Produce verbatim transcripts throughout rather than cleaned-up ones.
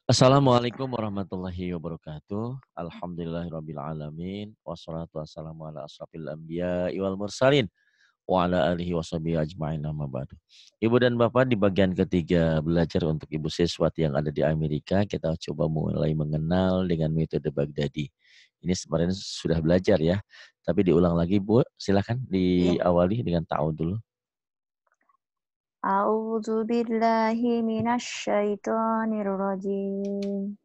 Assalamualaikum warahmatullahi wabarakatuh. Alhamdulillahirabbil alamin. Wassalatu wassalamu ala asrofil anbiya'i wal mursalin wa ala alihi washabihi ajmain amma ba'du. Ibu dan Bapak, di bagian ketiga belajar untuk ibu siswati yang ada di Amerika, kita coba mulai mengenal dengan metode Baghdadi. Ini sebenarnya sudah belajar ya, tapi diulang lagi Bu, silakan Iya. diawali dengan ta'awudz dulu. A'udzu billahi minasyaitonir rajim.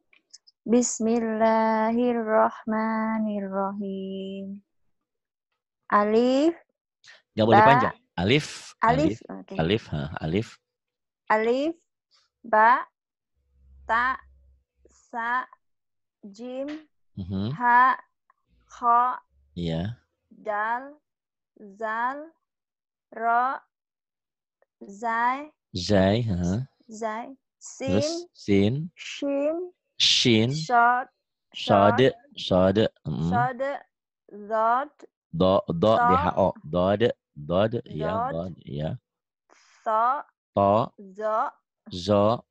Bismillahirrahmanirrahim. Alif, Nggak boleh ba, panjang. Alif, alif, alif, oke. Okay. alif, ha, alif. Alif, ba, ta, sa, jim, Mhm. ha, kha, Iya. dal, zal, ra, zai, Zai, ha. zai, Terus sin, sin, shin, shin, shad, shad, shade, shade, mm. shad, dot, do, do, ta, dho, dode, dode, ya, dot, dode, ya, tha, to, za, zo,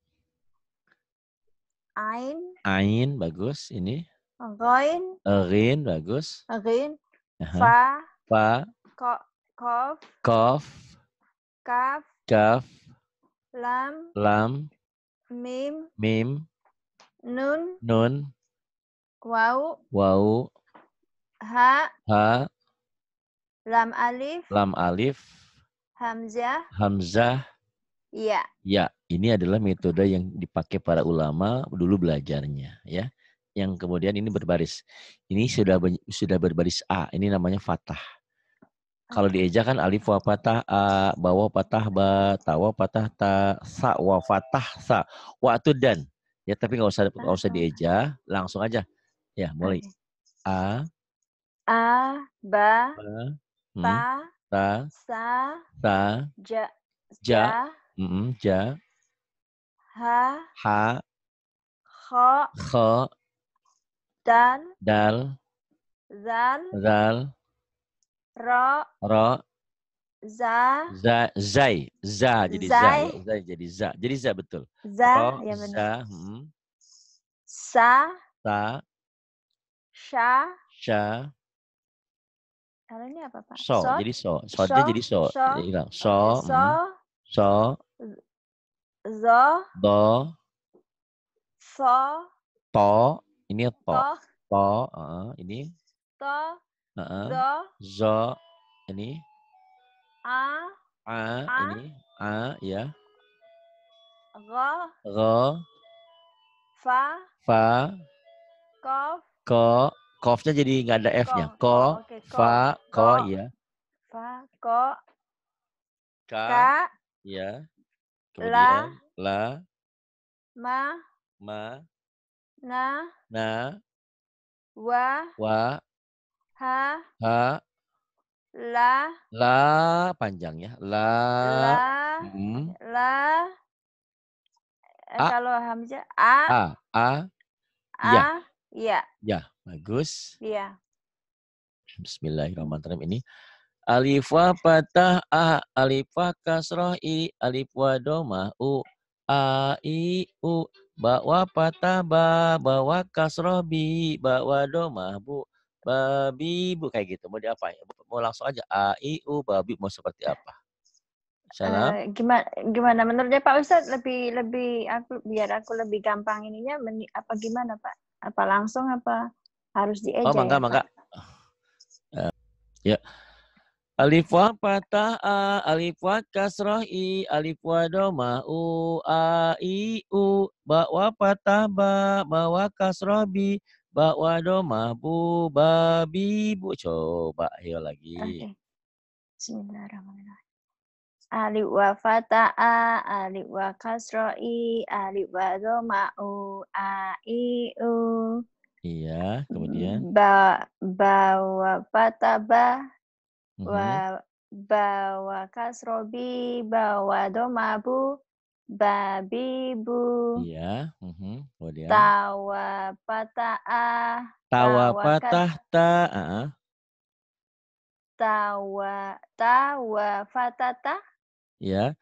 ain, ain, bagus, ini, ghain, rin, bagus, ghin, aha, fa, fa, ko, kof, kof, kaf, kaf, lam, lam, mim, mim, nun, nun, waw, wau, ha, ha, lam alif, lam alif, hamzah, hamzah, ya. ya. Ini adalah metode yang dipakai para ulama dulu belajarnya, ya. Yang kemudian ini berbaris. Ini sudah sudah berbaris A. Ini namanya fathah. Kalau Okay. dieja kan alif wa patah a, bawah patah ba, tawa patah ta, sa wa fatah sa. Wa itu dan. Ya tapi nggak usah nggak usah dieja, langsung aja. Ya, mulai. Okay. A, A, ba, ba, hmm, ta, ta, sa, ta, ja, ja, ja, mm, ja, ha, ha, kha, kha, dal, dal, zal, zal, ra, ra, za, za, zai, za jadi za zai, ya, zai jadi za, jadi za betul. za, Ro, ya benar. za, hmm, Sa, ta, sha, sha, kalau ini apa Pak? so, Sod, jadi so, sodnya so, jadi so, so, jadi hilang. oke, okay. So, So, mm, so, zo, do, so, to, ini to, to, to, uh, ini, to, uh, zo, zo, ini, a, a, a, ini, a, ya, gha, ro, fa, fa, kof, ko, kofnya jadi nggak ada ko, F-nya, ko, ko, oke, okay. Ko, fa, ko, ko, ya, fa, ko, ka, ka, ya, la, kemudian la, ma, ma, na, na, wa, wa, ha, ha, la, la, panjang ya, la, la, mm, la, eh, a, kalau hamzah a, a, a, ya, a, ya, ya, bagus. ya. Bismillahirrahmanirrahim. Ini alif wa patah a, alif wa kasroh i, alif wa domah u, a, i, u, ba wa patah ba, ba wa kasroh bi, ba wa domah bu, ba bi bu, kayak gitu. Mau diapain? Mau langsung aja a, i, u, ba bi, mau seperti apa? Salam. Uh, gimana gimana menurutnya Pak Ustadz, lebih lebih aku biar aku lebih gampang ininya meni, apa gimana Pak? Apa langsung apa harus dieja Oh, mangga, ya mangga. Pak? Uh, ya. Alif wa patah a, alif wa kasroh i, alif wa domah u, a, i, u, ba wa patah ba, ba wa kasroh bi, ba wa domah bu, ba, bi, bu. Coba, ayo lagi. Oke. Okay. Bismillahirrahmanirrahim. Alif wa fatah a, alif wa kasroh i, alif wa domah u, a, i, u. Iya, kemudian. Ba, ba wa fatah ba, Mm-hmm. wa ba wa kasroh bi, ba wa domah bu, babi bu. Iya, mm-hmm. Kemudian. Tawa patah a. Tawa patah ta. Uh-uh. Tawa tawa fatata. Ya.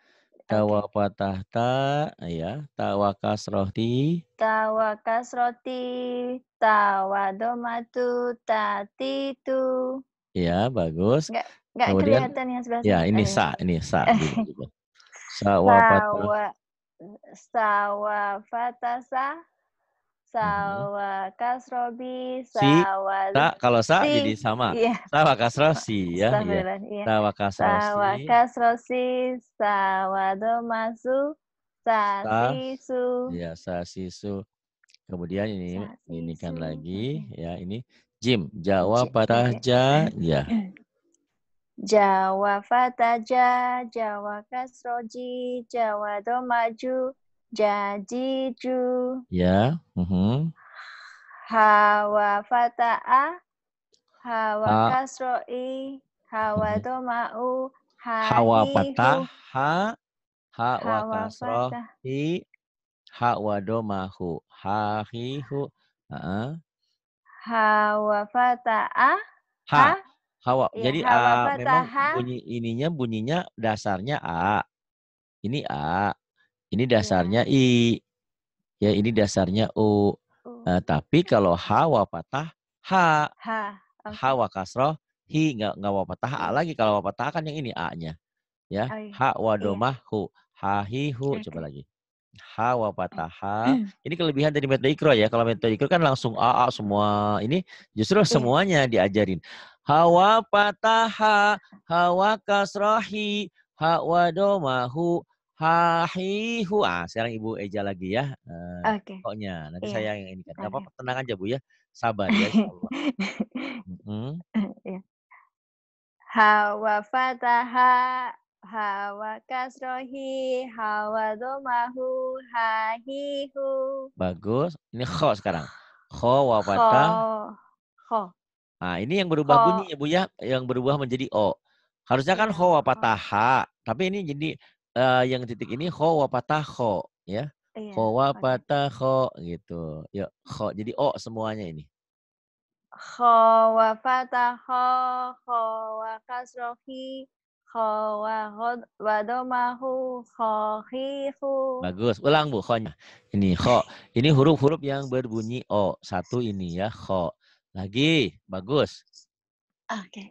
Ta wa Oke. fathah ta, ya. Ta wa kasroh ti. Ta wa kasroti, ta wa domatu, ta titu. Ya, bagus. Nggak nggak Kemudian, kelihatan yang sebelah ya sana. ini Oke. sa, ini sa dulu juga. Sa wa fathah. Sawa sawa fatasa, Mhm. sawa kasrobi, Si, sawa sa, kalau sa jadi si. sama. Iya. Sa wa kasroh si, ya, iya. Astagfirullah, iya. Sa wa kasroh Sawa si. kasrosi, sawa domasu, Sa, sasisu. ya, sa sisu. Kemudian ini, ini kan Sasisu. lagi, Oke. ya, ini jim. Jawa J fathah oke. ja, ya. Jawa fataja, Jawa kasroji, Jawa domaju, jajiju. Ya, mhm. Hawa fata'a, hawa Ha, kasroi, hawa mhm. doma'u, Hawa fathah, hahihu. ha, ha wa Hawa kasroh, fatah, hi, ha wa domahu, ha, hi, hu. Heeh. hawa fata'a, ha, Ha, hawa. ya Jadi hawa a memang fataha, bunyi ininya bunyinya dasarnya a. Ini a, ini ya, dasarnya i. Ya, ini dasarnya u. u, Nah, tapi kalau hawa patah ha, ha, oke, hawa kasroh hi, nggak nggak wa patah a i, lagi. Kalau wa patah kan yang ini a-nya. Ya, oh iya, ha wa iya, domah hu, ha hi hu. Coba oke. lagi. Ha wa patah ha. Ini kelebihan dari metode ikro ya. Kalau metode ikro kan langsung a, a semua. Ini justru Iya, semuanya diajarin. Hawa patah ha, hawa kasrohi, ha wa domahu, ha hi hu. Ah, sekarang Ibu Eja lagi ya. Eh, oke, pokoknya nanti iya, saya yang ini kan. Nggak oke. apa-apa, tenang aja Bu ya. Sabar ya, insya Allah. Mm-mm. Iya. Hawa fataha, hawa kasrohi, hawa domahu, hahihu. Bagus. Ini kho sekarang. Kho wa Kho, patah. kho, Nah, ini yang berubah kho, bunyi ya Bu ya, yang berubah menjadi O. Harusnya kan iya, ho wa kho, patah ha, tapi ini jadi eh, yang titik ini ho wa patah kho, ya. iya, Ho wa oke. patah kho gitu. Yuk, kho jadi O semuanya ini. Kho wa fataho, kho wa kasrohi, kho wa hod, wa domahu, khohihu. Bagus. Ulang Bu kho-nya. Ini kho. Ini huruf-huruf yang berbunyi O. Satu ini ya, kho. Lagi. Bagus. Oke.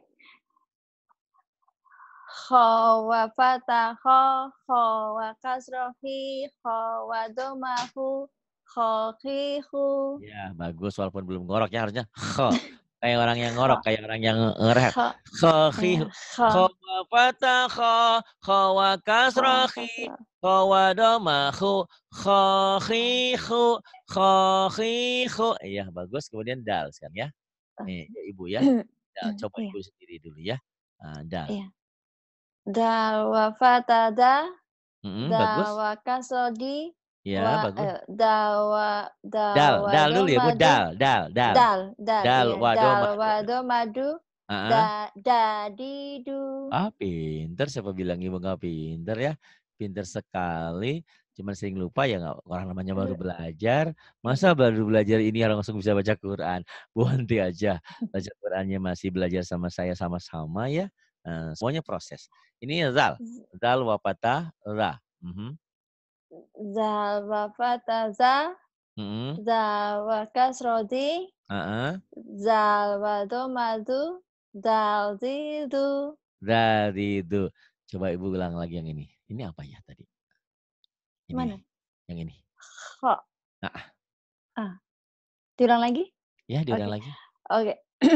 Kho wa fataho, kho wa kasrohi, kho wa domahu, khohihu. Ya, bagus walaupun belum ngorok ya harusnya kho. Kayak orang yang ngorok, Kho, kayak orang yang ngerehat. kho, Kho khi iya, kho, kho wa fatah kho, kho wa kho wa kasrohi, kasroh. kho wa domahu, kho khi khu, kho khi khu. Iya, bagus. Kemudian dal sekarang ya. Nih, ya, Ibu ya. Dal. Coba Iya, Ibu sendiri dulu ya. Nah, dal. iya. Dal wa fatada, Mm-mm, dal bagus. wa kasodi, Ya, wa bagus. eh, dal wa dal Dal, wa dal dulu ya Bu. domadu, Dal, dal, dal. dal, dal, Dal iya, wa dal wa domadu. domadu, Heeh. da dadidu. Ah, pinter. Siapa bilang ibu nggak pinter ya? Pinter sekali. Cuman sering lupa ya nggak. Orang namanya baru belajar. Masa baru belajar ini orang langsung bisa baca Quran? Buanti aja. Baca Qurannya masih belajar sama saya sama-sama ya. Eh, semuanya proses. Ini zal. Zal wapata ra. Mhm. Zal wa fataza, Mhm. zal wa kasrodi, Heeh. zal wa domadu, dal zidu. Dari itu. Coba ibu ulang lagi yang ini. Ini apa ya tadi? Ini nih. Mana? Yang ini. Kho. Nah, Ah, diulang lagi? ya diulang Oke. lagi. Oke.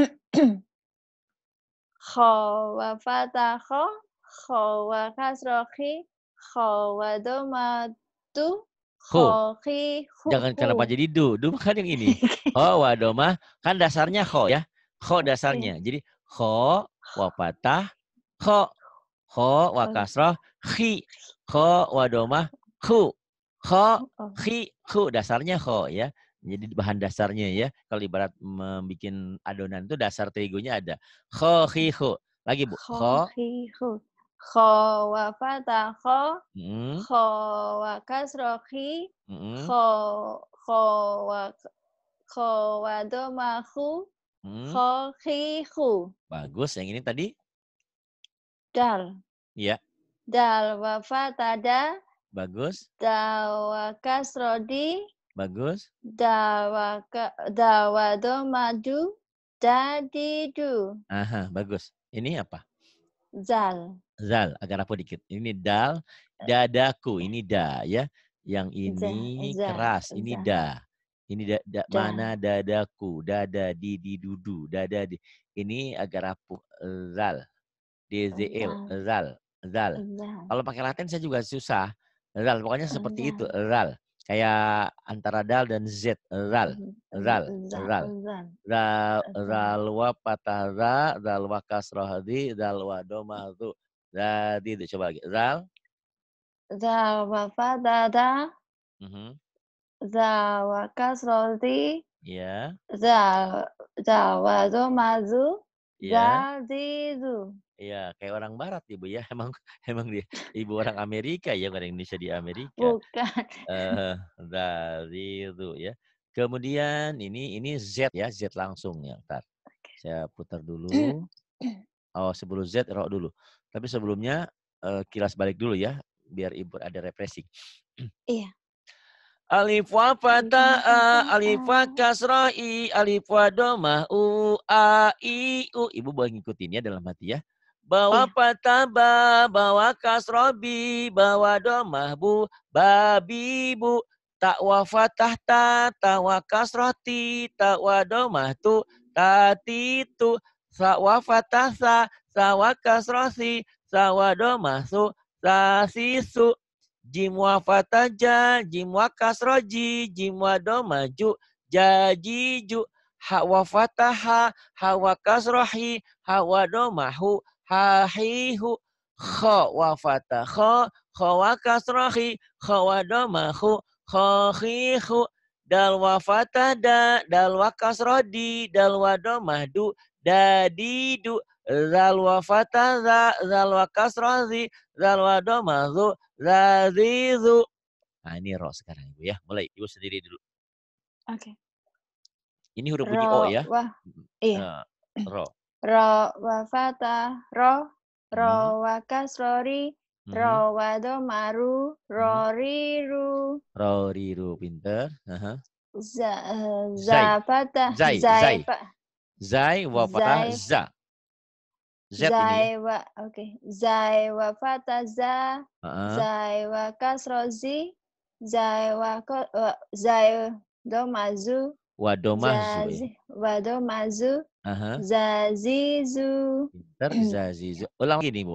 Kho wa fataho, kho wa kasrohi, kho wa domadu, Hu. khohi hu Jangan hu. kenapa jadi du. Du kan yang ini. Ho wa doma kan dasarnya ho ya. Ho Iya. dasarnya. Jadi ho wa patah ho. Ho wa Oke. kasroh khi. Ho wa doma hu. Ho Oh. khi hu dasarnya ho ya. Jadi bahan dasarnya ya. Kalau ibarat membuat adonan itu dasar terigunya ada. Ho khi hu. Lagi Bu. Ho. Khohi hu. Kho wa fataho, Mm, kho wa kasrohi, mm, kho kho wa kho wa domahu, mm. khohi hu. Bagus. Yang ini tadi. Dal. Ya. Dal wa fatada. Bagus. Dal wa kasrodi. Bagus. Dal wa ka, dal wa domadu. Dadidu. Aha, bagus. Ini apa? Zal. Zal, agak rapuh dikit. Ini dal, dadaku. Ini da ya. Yang Za, ini za, keras. Ini za. da. Ini da, da, Da. mana dadaku. Dada, di, di, dudu. Dada, di. Ini agak rapuh. Zal. D Z L. Zal. Zal. Zal. Zal. Kalau pakai Latin saya juga susah. Zal. Pokoknya seperti itu. Zal. Zal. Kayak antara dal dan z. Zal. Zal. Zal. Zal. Zal wa patah za. Zal wa kasrah di. Zal wa domah zu. Zadi. Coba lagi. Zal. Zal wa fatada. Mhm. Zal wa kasrodi. Ya. Zal, zal wa domazu. Ya. Zadizu. Iya, kayak orang barat Ibu ya. Emang emang dia Ibu orang Amerika ya, orang Indonesia di Amerika. Bukan. Eh, dari itu ya. Kemudian ini ini Z ya, Z langsung ya. Ntar saya putar dulu. Oh, sebelum Z ro dulu. Tapi sebelumnya uh, kilas balik dulu ya, biar Ibu ada refreshing. Iya. Alif wa fata'a, alif wa kasrah i, alif wa domah u, a, i, u. Ibu boleh ngikutin ya dalam hati ya. Bawa iya. Pataba, bawa kasrobi, bawa domah bu, babi bu. Takwa fatah ta, tawa kasroti, takwa domah tu, tati tu. Sawa fatah sa, sawa kasrosi, sawa domah su, sasisu. Jim wa fataja, jim wa kasroji, jim wa domaju, jajiju. Ha wa fataha, ha wa kasrohi, ha wa domahu, hahihu. Kha wa fataha, kha wa kasrohi, kha wa domahu, khahihu. Dal wa fatada, dal wa kasrodi, dal wa domahdu, dadidu. Zal wa fataza, zal wa kasrozi, zal wa domahu, Zazizu. Nah ini ro sekarang Ibu ya. Mulai Ibu sendiri dulu. Oke. Okay. Ini huruf bunyi O ya. Wah, iya. Uh, ro. Ro wa fatah, ro. Ro Hmm. wa kasrori. Ro wa domaru. Ro riru. Ro riru, pinter. Uh-huh. Za, za fatah. Zai. Zai. Zai wa fatah za. Z Zai ini ya. wa, oke. Okay. Zai wa fatah za. Uh-huh. Zai wa kasrozi. Zai wa, wa zai domazu. Wa domazu. Zazi, ya. Wa domazu. Uh-huh. Zazizu. Pinter, zazizu. Ulang lagi nih Bu.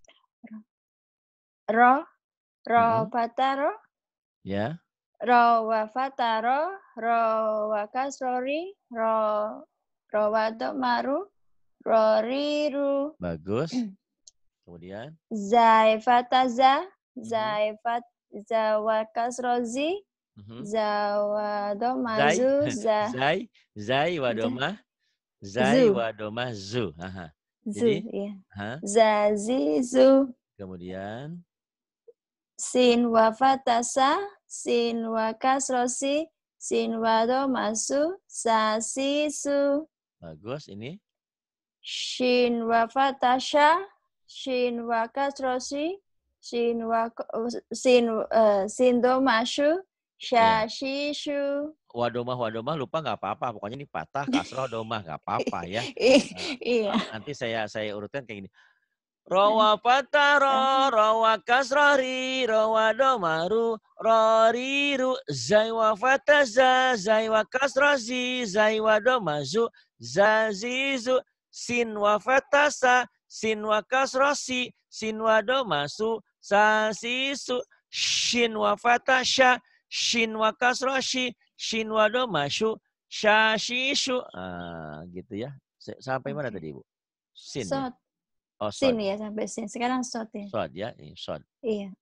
Ro. Ro uh-huh. fatah ro. Ya. Ro wa fatah ro. Ro wa kasrori. Ro, ro wa domaru. Roriru. Bagus. Kemudian. Zai fatah za. Zai fat za wa kasrozi. Uh-huh. Za wa domazu. Zai. Zai. Zai wa domah. Zai wa domah zu. Aha. Zu, jadi. Iya. Huh? Zazizu. Kemudian. Sin wa fatasa. Sin wa kasrosi. Sin wa domasu. Sasisu. Bagus ini. Shin wa fatasha, shin wa kasrosi, shin wa sin uh, sin domashu, shashishu. Wadomah wadomah lupa nggak apa-apa, pokoknya ini patah kasroh domah nggak apa-apa ya. Iya. Uh, nanti saya saya urutkan kayak gini. Rawa patah ro, rawa kasroh ri, rawa domaru, roriru, zaiwa fatah za, zaiwa kasroh zi, zaiwa domazu, zazizu. Sin wa fatasa, sin wa kasrosi, sin wa domasu, sasisu. Shin wa fatasha, shin wa kasroshi, shin wa domashu, shashishu. Ah, gitu ya. Sampai mana tadi Ibu? Sin ya? Oh, sin ya sampai sin. Sekarang sod ya. Sod ya, ini sod. Iya.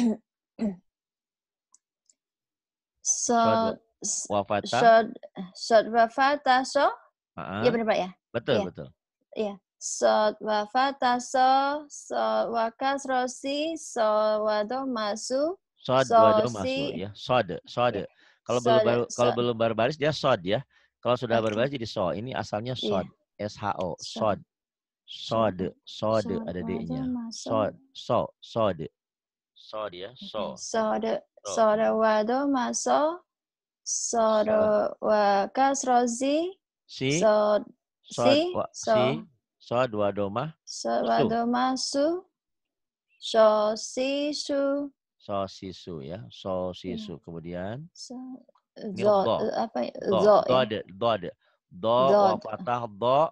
Sod wa fata. Sod sod wa fata so. Ya benar Pak ya? Betul, ya. betul. Iya. Sod wa fata so, sod wa kasrosi, sod wa domasu, sod wa domasu ya. Sod, sod. Ya. Kalau belum baru kalau belum berbaris dia sod ya. Kalau sudah okay. berbaris jadi so. Ini asalnya sod, yeah. S H O, sod. Sod, sod ada D-nya. Sod, so, sod. Sod ya, so. Sod, So. sod wa doma so. Sod Sod. wa kasro zi. Si. Sod, Sod, si. wa, So. si. Sod wa doma. Sod wa Su. doma su. So si su. So sisu ya, so sisu. Kemudian So, ini zo, do. apa Do, zo do ya? ada, do ada. Do wa Zod. fatah do.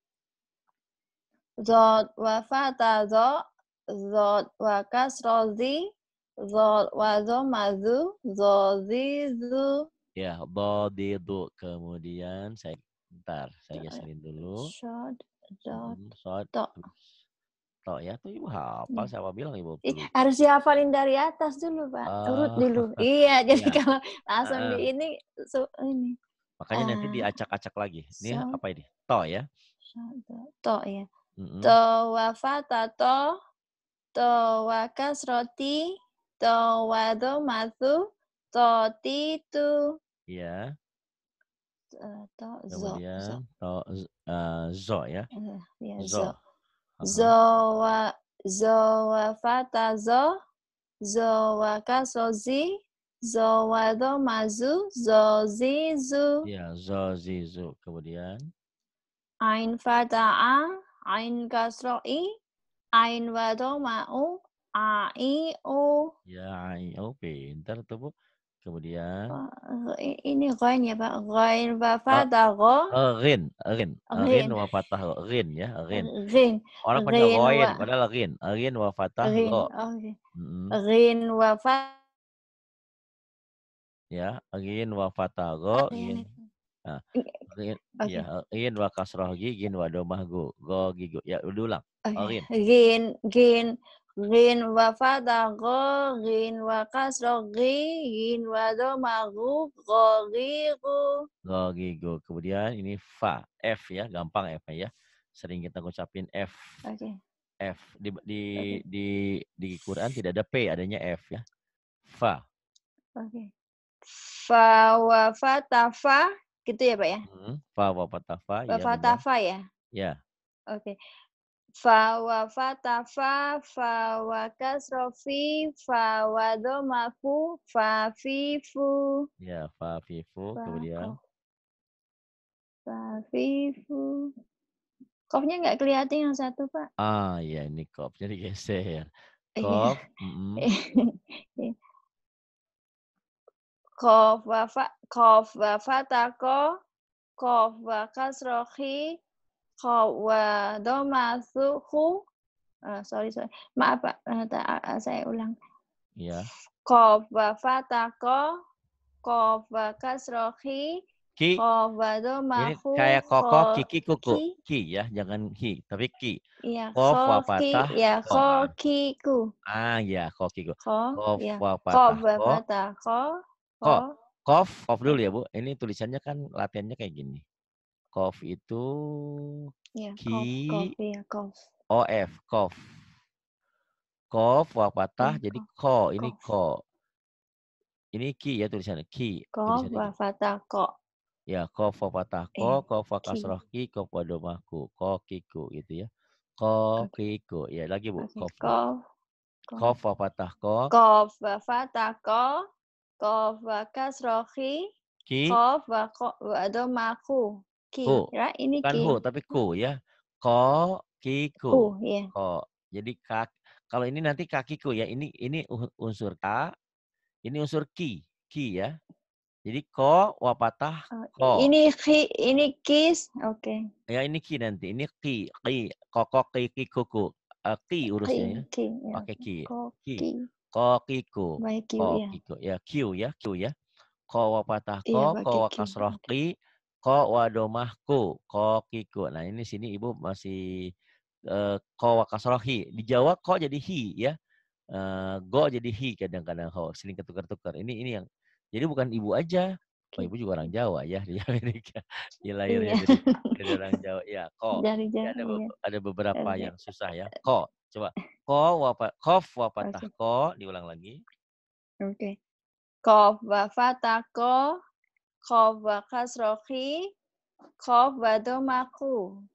Zod wa fatah zo. Zod wa kasro zi. Zod wa doma zu. Zo zi zu. Ya, do di du. Kemudian saya bentar, saya geserin dulu. Shod, dot, Hmm, sod. to. To ya, tuh ibu hafal. Siapa bilang ibu Eh, perlu? harus dihafalin dari atas dulu, Pak. Urut Uh, dulu. Iya, jadi ya. kalau langsung Uh, di ini, so, ini. makanya Uh, nanti diacak-acak lagi. Ini so, apa ini? To ya. To ya. Mm-hmm. To wa fata to. To wa kasroti. To wa domatu. To titu. Ya. Uh, to zo. Kemudian to uh, zo ya. Uh, ya, Zo. zo. Zo wa zo wa fata zo. Zo wa kaso zi. Zo wa doma zu. Zo zi zu. Ya, zo zi zu. Kemudian Ain fata a. Ain kasro i. Ain wa doma u. A i u. ya, oh pintar tuh Bu. Kemudian Oh, ini ghain ya Pak. Ghain wa fata go. Uh, rin, rin, rin Rin. wa fatah rin ya, rin. Rin. Orang panggil Rin goin, wa. padahal rin, rin wa fatah Rin. go. Oke. Mm-hmm. Rin wa fatah. Ya, rin wa fatah go. Rin. Nah, rin, okay. ya, rin wa kasroh gi, gin wa domah go, go gigo. Ya, udah ulang. Okay. Rin. Gin, gin, gin wa fatah go, gin wa kasroh gi, gin wa domah gu, go gigu. Go gigo. Kemudian ini fa, F ya, gampang F ya. Sering kita ngucapin F. Oke. Okay. F di di, okay. di di Quran tidak ada P, adanya F ya. Fa. Oke. Okay. Fa wa fatah fa, gitu ya Pak ya? Hmm, fa wa fatah fa, fa ya fatah benar. fa ya? Ya. Oke. Okay. Fa wa fatah fa, fa wa kasro fi, fa wa doma fu, fa fi fu. Ya, fa fi fu, fa, kemudian. Kof. Fa fi fu. Kofnya nggak kelihatan yang satu Pak. Ah ya, ini kof, jadi geser. Kof. Mm-hmm. Kof wa fa, kof wa fatah ko, kof wa kasro khi, kof wa doma su hu. Uh, sorry sorry, maaf Pak, uh, saya ulang. Ya. Kof wa fatah ko, kof wa kasro khi, Ki. kof wa doma ini hu. kayak kokoh, kiki, kuku. Ki. Ki ya, jangan hi, tapi ki. Iya, Kof wa ki, patah. ya, ko, ki, ku. Ah ya, ko, ki, ku. Ko, Kof ya. wa Kof patah. wa Ko. fatah ko. Ko. Ko. Kof, kof dulu ya Bu. Ini tulisannya kan latihannya kayak gini. Kof itu Ya, ki. kof, kof, ya, kof. O F, kof. Kof wa patah, Ya, jadi kof. ko. Ini Kof. ko. Ini ki ya tulisannya ki. Kof wa fatah ko. Ya, kof wa patah ko, kof wa kasroh ki, kof wa domahku, ko kiku gitu ya. Ko kiku. Ya lagi Bu, Okay. kof. Kof. Kof wa patah ko. Kof wa fatah ko. Kof wa kasroh ki. Ki. Kof wa ko wa domahku. Ki. Hu. Ya, ini Bukan ki. hu, tapi ku ya. Ko kiku. Ku, ya. Ko. Jadi kak, kalau ini nanti kakiku ya. Ini ini unsur ka. Ini unsur ki. Ki ya. Jadi ko wa patah ko. Ini ki, ini kis. Oke. Okay. Ya ini ki nanti. Ini ki. Ki. Koko ki ki kuku. Uh, ki urusnya ya. Ki, ya. Pakai ki. Ko, Ki. ki. Ko kiku. Baik, Ko ya. kiku. Ya Q ya. Q ya. Ko wa patah Iya, ko. Ko wa Q. kasroh ki. Ko wa domahku. Ko kiku. Nah ini sini Ibu masih uh, ko wa kasroh hi. Di Jawa ko jadi hi ya. Uh, go jadi hi kadang-kadang ho. Sering ketukar-tukar. Ini ini yang. Jadi bukan Ibu aja. Oh, Ibu juga orang Jawa ya di Amerika. Di lahirnya Iya. dari, dari orang Jawa. Ya, ko. Dari Ya, Jawa. ada, Iya. ada beberapa Dari yang susah ya. Ko. Coba. Ko wa kof wa patah okay. ko. Diulang lagi. Oke. Okay. Kof wa fatah ko. Kof wa kasroh ki. Kof wa domaku.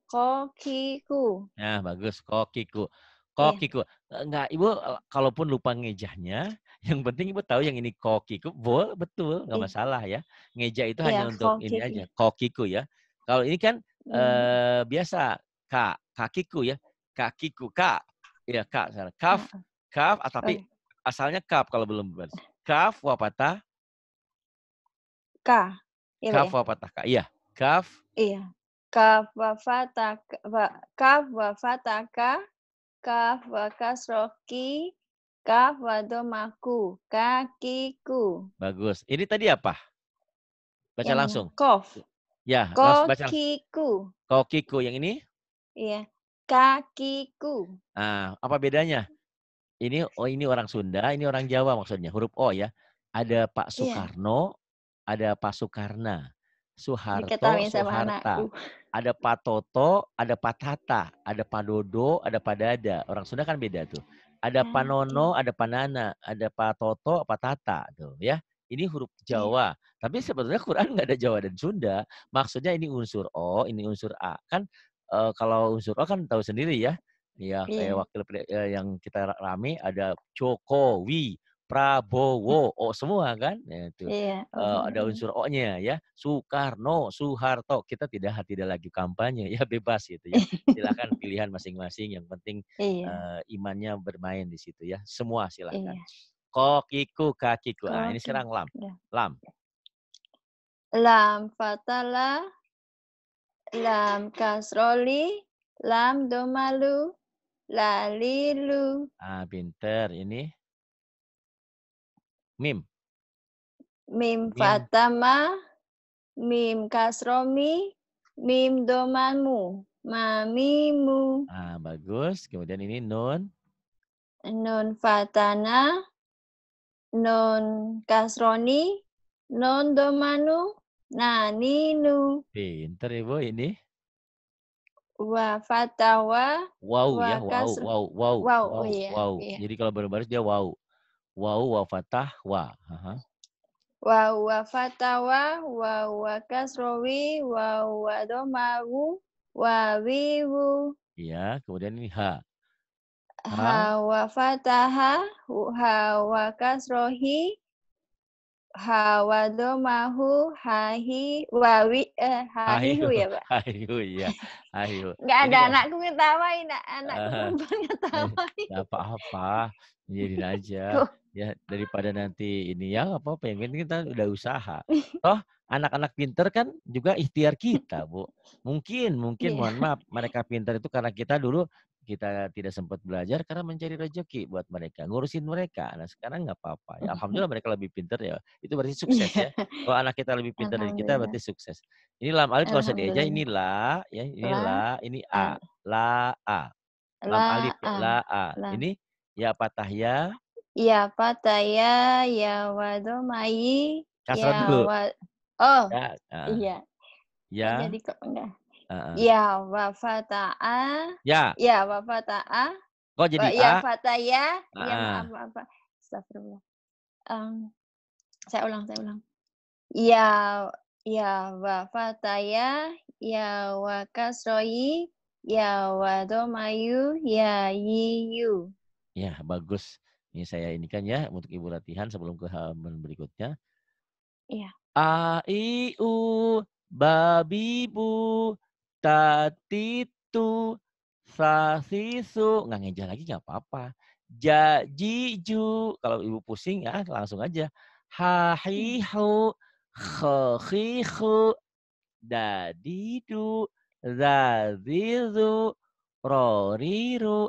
Kokiku. Nah, bagus. Kokiku. Iya. Kokiku. Enggak, Ibu kalaupun lupa ngejahnya, yang penting Ibu tahu yang ini kokiku, bol, betul, nggak Iya. masalah ya. Ngeja itu Iya, hanya untuk ini kokiku. aja, kokiku ya. Kalau ini kan Iya. eh, biasa, kak, kakiku ya. Kakiku, kak. Ya, kak. Kaf, Heeh. kaf, Oh, tapi asalnya kaf kalau belum baris. Kaf, wa patah, K. Iya, Pak kaf, ya? wa patah, kak. Iya, kaf, Iya. Kaf wa fatha wa kaf wa fatha ka, kaf wa kasroh ki, kaf wa domaku, kakiku. bagus. Ini tadi apa? Baca Yang mana? langsung. Kof. Ya, langsung baca langsung. Kokiku. Kokiku yang ini. Iya. Kakiku. Nah, apa bedanya? Ini oh ini orang Sunda, ini orang Jawa maksudnya, huruf O ya. Ada Pak Iya. Soekarno, ada Pak Soekarna, Soeharto, Diketahui sama Soeharta. anakku. Ada Pak Toto, ada Pak Tata, ada Pak Dodo, ada Pak Dada. Orang Sunda kan beda tuh. Ada Pak Kaki. Nono, ada Pak Nana, ada Pak Toto, Pak Tata tuh ya. Ini huruf Iya. Jawa. Tapi sebetulnya Quran nggak ada Jawa dan Sunda. Maksudnya ini unsur O, ini unsur A. Kan eh, kalau unsur O kan tahu sendiri ya. Ya, kayak Iya. wakil pre- eh, yang kita rame ada Jokowi, Prabowo, O semua kan. Ya, itu. Iya. Oh, Eh, ada iya. unsur O-nya ya. Soekarno, Soeharto. Kita tidak tidak lagi kampanye ya, bebas gitu ya. Silakan pilihan masing-masing. Yang penting Iya. eh, imannya bermain di situ ya. Semua silakan. Iya. Kokiku, kakiku. Ah, ini Koki. sekarang lam. Udah. Lam. Lam fatala, lam kasroli, lam domalu, lalilu, Ah, pinter. Ini mim. mim Mim. fatama, mim kasromi, mim domamu, mamimu, Ah, bagus. Kemudian ini nun. nun fatana, nun kasroni, nun domanu, naninu, Pinter Ibu ini. wa fatawa, Wow wa ya, wow, kasro. wow, wow, Wow, oh wow, iya, wow. iya. Jadi kalau berbaris dia wow. Wow, wow, fatah, wa. Aha. Wa wa fatawa, wa wa kasrowi, wa wa domawu, wa wiwu, Iya, kemudian ini ha. ha Ha, wa fataha, ha wa kasrohi, ha wa domahu, hahi, wawi, eh, hahihu hahiu, ya Pak? hahiu, iya, hahiu. Nggak Ini ada kok, anakku ngetawain, nak. Anakku eh, perempuan eh, ngetawain. nggak apa-apa, jadiin aja. Kok? Ya daripada nanti ini ya nggak apa-apa. Yang penting kita udah usaha. Toh anak-anak pinter kan juga ikhtiar kita, Bu. Mungkin, mungkin Iya. mohon maaf mereka pinter itu karena kita dulu kita tidak sempat belajar karena mencari rezeki buat mereka, ngurusin mereka. Nah sekarang nggak apa-apa ya. Alhamdulillah mereka lebih pinter ya. Itu berarti sukses Iya. ya. Kalau anak kita lebih pintar dari kita Alhamdulillah. berarti sukses. Ini lam alif nggak usah dieja. Ini Alhamdulillah. la, ya. Ini La, la, ini a, al, la a. Lam la, alif ya, a, la a. la. Ini ya patah ya. Ya pataya, ya wadomayi, Kasrah ya dulu. wa. Oh, Ya, ah, iya. Kok ya, jadi kok enggak? heeh. Ya wafata'a, Ya, ya wafata'a, kok wa jadi ya a? fataya, ya Heeh. maaf maaf Pak. Astagfirullah. Em, saya ulang, saya ulang. Ya ya wafataya, ya wa kasroyi, ya wa domayu, ya yiyu. Ya, bagus. Ini saya ini kan ya untuk Ibu latihan sebelum ke halaman berikutnya. Iya. A, I, U, babi, bu, tatitu, sasisu. Nggak ngeja lagi nggak apa-apa. Jajiju. Kalau Ibu pusing ya langsung aja. Iya. Hahihu, khahihu, dadidu, zazizu, roriru,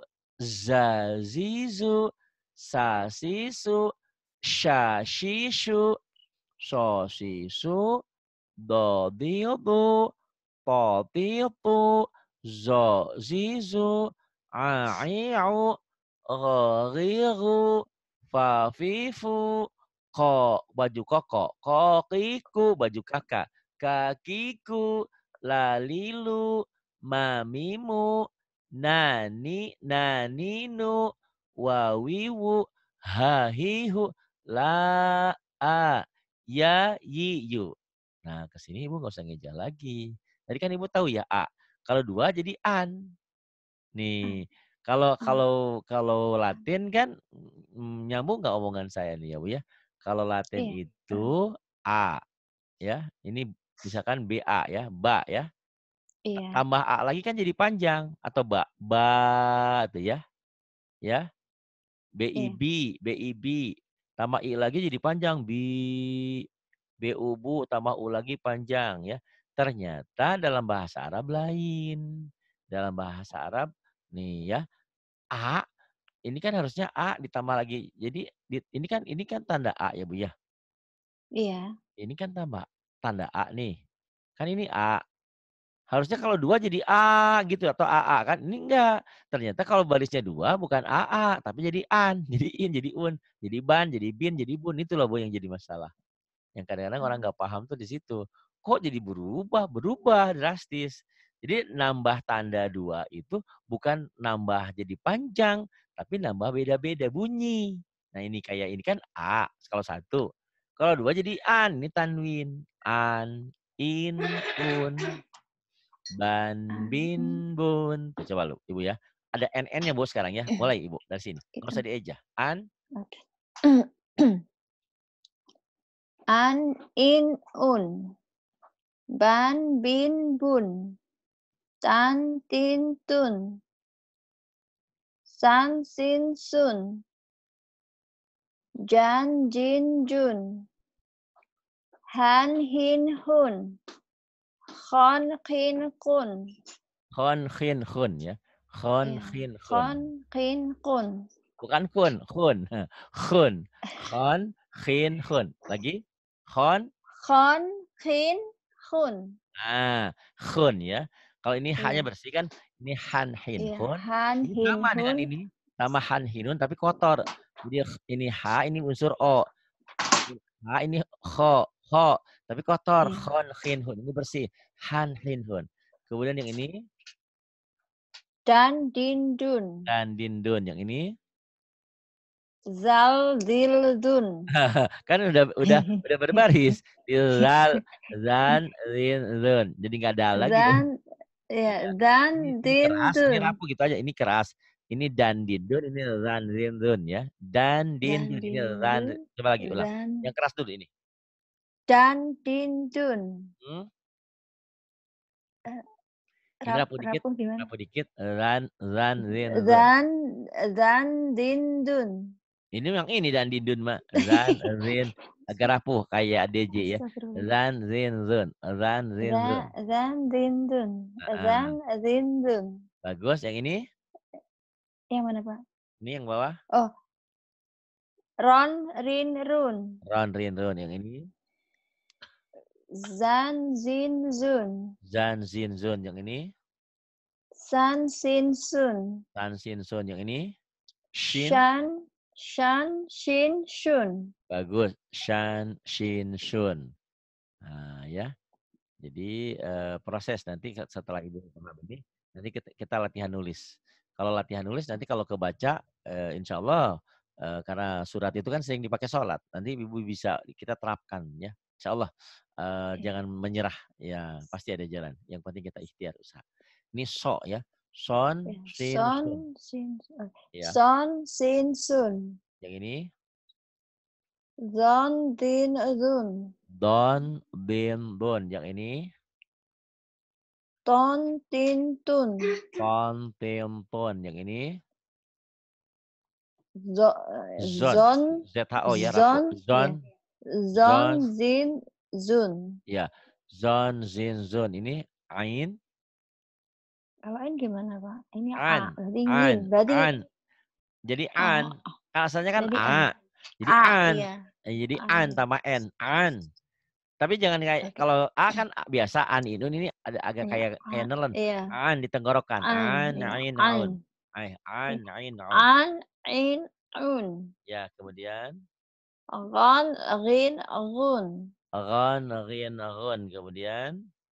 zazizu, sasisu, shashishu, sosisu, dodidu, potitu, zozizu, aiu, ghariru, fafifu, ko baju koko, kokiku baju kakak, kakiku, lalilu, mamimu, nani, naninu, wawiwu, hahihu, la, a, ya, yi, yu. Nah, ke sini Ibu nggak usah ngeja lagi. Tadi kan Ibu tahu ya A. Kalau dua jadi an. Nih, kalau Ah. kalau kalau Latin kan mm, nyambung nggak omongan saya nih ya Bu ya. Kalau Latin Iya. itu a ya. Ini misalkan ba ya, ba ya. Iya. Tambah a lagi kan jadi panjang atau ba ba tuh ya. Ya. Iya. B I B, B I B. Tambah i lagi jadi panjang bi. Bu bu tambah u lagi panjang ya. Ternyata dalam bahasa Arab lain. Dalam bahasa Arab nih ya, a ini kan harusnya a ditambah lagi. Jadi di, ini kan ini kan tanda a ya Bu ya. Iya. Ini kan tambah tanda a nih. Kan ini a. Harusnya kalau dua jadi A gitu atau A A kan, ini enggak. Ternyata kalau barisnya dua bukan A A, tapi jadi an, jadi in, jadi un, jadi ban, jadi bin, jadi bun. Itu loh Bu yang jadi masalah. Yang kadang-kadang orang nggak paham tuh di situ. Kok jadi berubah, berubah drastis. Jadi nambah tanda dua itu bukan nambah jadi panjang, tapi nambah beda-beda bunyi. Nah ini kayak ini kan A kalau satu. Kalau dua jadi an, ini tanwin. An, in, un. Ban, An. bin, bun. Tuh, coba lu, Ibu ya. Ada N N-nya Bu sekarang ya. Mulai Ibu dari sini. Nggak Itu. usah dieja. An, Oke. An, in, un. Ban, bin, bun. Tan, tin, tun. San, sin, sun. Jan, jin, jun. Han, hin, hun. Khon, kin, kun. khon, khin, khun ya. Khon, Iya. khin, Khon, khun. kin, kun. Bukan kun, khun. Khun. Khon, khin, khun. Lagi. Khon, Khon, kin, kun. ah, khun ya. Kalau ini h-nya Iya. bersih kan, ini han, hin, Iya. khun. Han, Ini hin, sama dengan hun. ini. Sama han, hinun tapi kotor. Jadi ini h, ini unsur o. H ini kho, kho, tapi kotor. Iya. Khon, khin, hun. Ini bersih. Han, hin, hun. Kemudian yang ini Dan, din, dun. dan dindun. Yang ini Zal, dil, dun. kan udah udah udah berbaris. Zal, zan, rin, zun. Jadi nggak ada lagi. Zan, ya, Iya. Ini, dan, ini din, keras, ini dun. rapuh gitu aja. Ini keras. Ini dan dindun, ini zan, rin, zun ya. Dan dindun, Dan, ini din, zan. dun. Coba lagi ulang. Yang Zan, keras dulu ini. dan, din, dun. Hmm? Eh, Ini Rap, rapuh dikit, rapuh gimana? rapuh dikit. Zan, zan, rin, zun. Zan, zan, din, dun. Ini yang ini dan dindun mah. Zan, zin, agak rapuh kayak D J ya. Astagfirullah. Zan, zin, zun. Zan, zin, zun. Zan, zan, din, dun. Zan, Nah, din, dun. bagus. Yang ini, Yang mana, Pak? ini yang bawah. Oh, ron, rin, run. Ron, rin, run. Yang ini, Zan, zin, zun. zan, zin, zun. Yang ini, San, sin, sun. tan, sin, sun. Yang ini, shin. Shan, shan, shin, shun. Bagus. Shan, shin, shun. Nah, ya. Jadi eh, proses nanti setelah Ibu paham ini, nanti kita, kita latihan nulis. Kalau latihan nulis nanti kalau kebaca, eh, insya Allah eh, karena surat itu kan sering dipakai sholat. Nanti Ibu bisa kita terapkan ya. Insya Allah eh, Ya. jangan menyerah ya, pasti ada jalan. Yang penting kita ikhtiar usaha. Ini so ya, son, Ya. sin, sun. Son, sin, sun. Ya. Son, sin, sun. Yang ini Zon, din, zun. don, bin, don. Yang ini Ton, tin, tun. ton, tin, ton. Yang ini Zo, zon, zon, Z H O ya, rapuh. zon, ya. Zon, Zon, zon, zin, zun. ya, zon, zin, zon. Ini ain, Kalau ini gimana, Pak? Ini A, an, berarti an, yin. Berarti, an. Jadi oh, an. Asalnya kan jadi N. a. Jadi A, an. iya. Eh, Jadi A, an iya. tambah n, an. Tapi jangan kayak Oke. kalau a kan a- biasa an inun ini ada agak Iya, kayak A, kayak nelen. iya. An di tenggorokan. An, An, iya. ain, An. aun. Ay, an, Iya. ain, aun. An, in, un. Ya, kemudian Gon, rin, gun. ron, rin, ron. Kemudian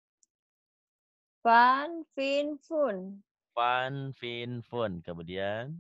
Fan, fin, fun. fan, fin, fun. Kemudian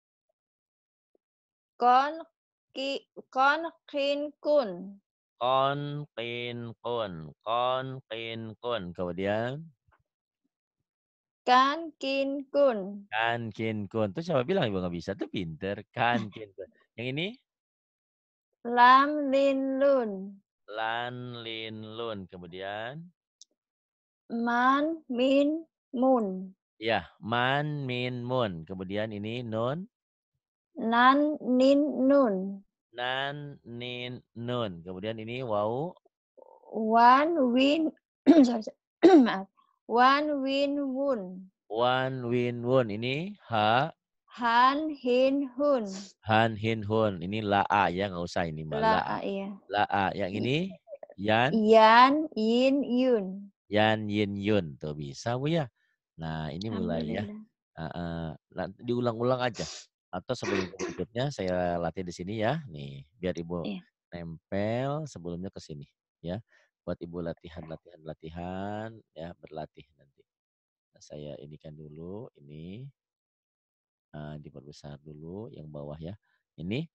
Kon, ki, kon, kin, kun. kon, kin, kun. Kon, kin, kun. Kemudian Kan, kin, kun. Kan, kin, kun. Tuh siapa bilang ibu nggak bisa? Tuh pinter. Kan, kin, kun. Yang ini? Lam, lin, lun. Lan, lin, lun. Kemudian? Man, min, mun. Ya, man, min, mun. Kemudian ini nun? Nan, nin, nun. Nan, nin, nun. Kemudian ini wau? Wan, win, sorry, sorry. Maaf. Wan, win, wun. Wan, win, wun. Ini ha? Han, hin, hun. Han, hin, hun. Ini la'a ya, nggak usah ini mbak. La, La'a. iya. La'a. Yang ini? Yan? Yan, yin, yun. Yan, yin, yun. Tuh bisa Bu ya. Nah ini mulai ya. Alhamdulillah. Uh, uh, nanti diulang-ulang aja. Atau sebelum ke berikutnya saya latih di sini ya. Nih, biar Ibu Iya. nempel sebelumnya ke sini ya. Buat Ibu latihan, latihan, latihan ya, berlatih nanti. Nah, saya inikan dulu ini. Uh, diperbesar dulu yang bawah ya. Ini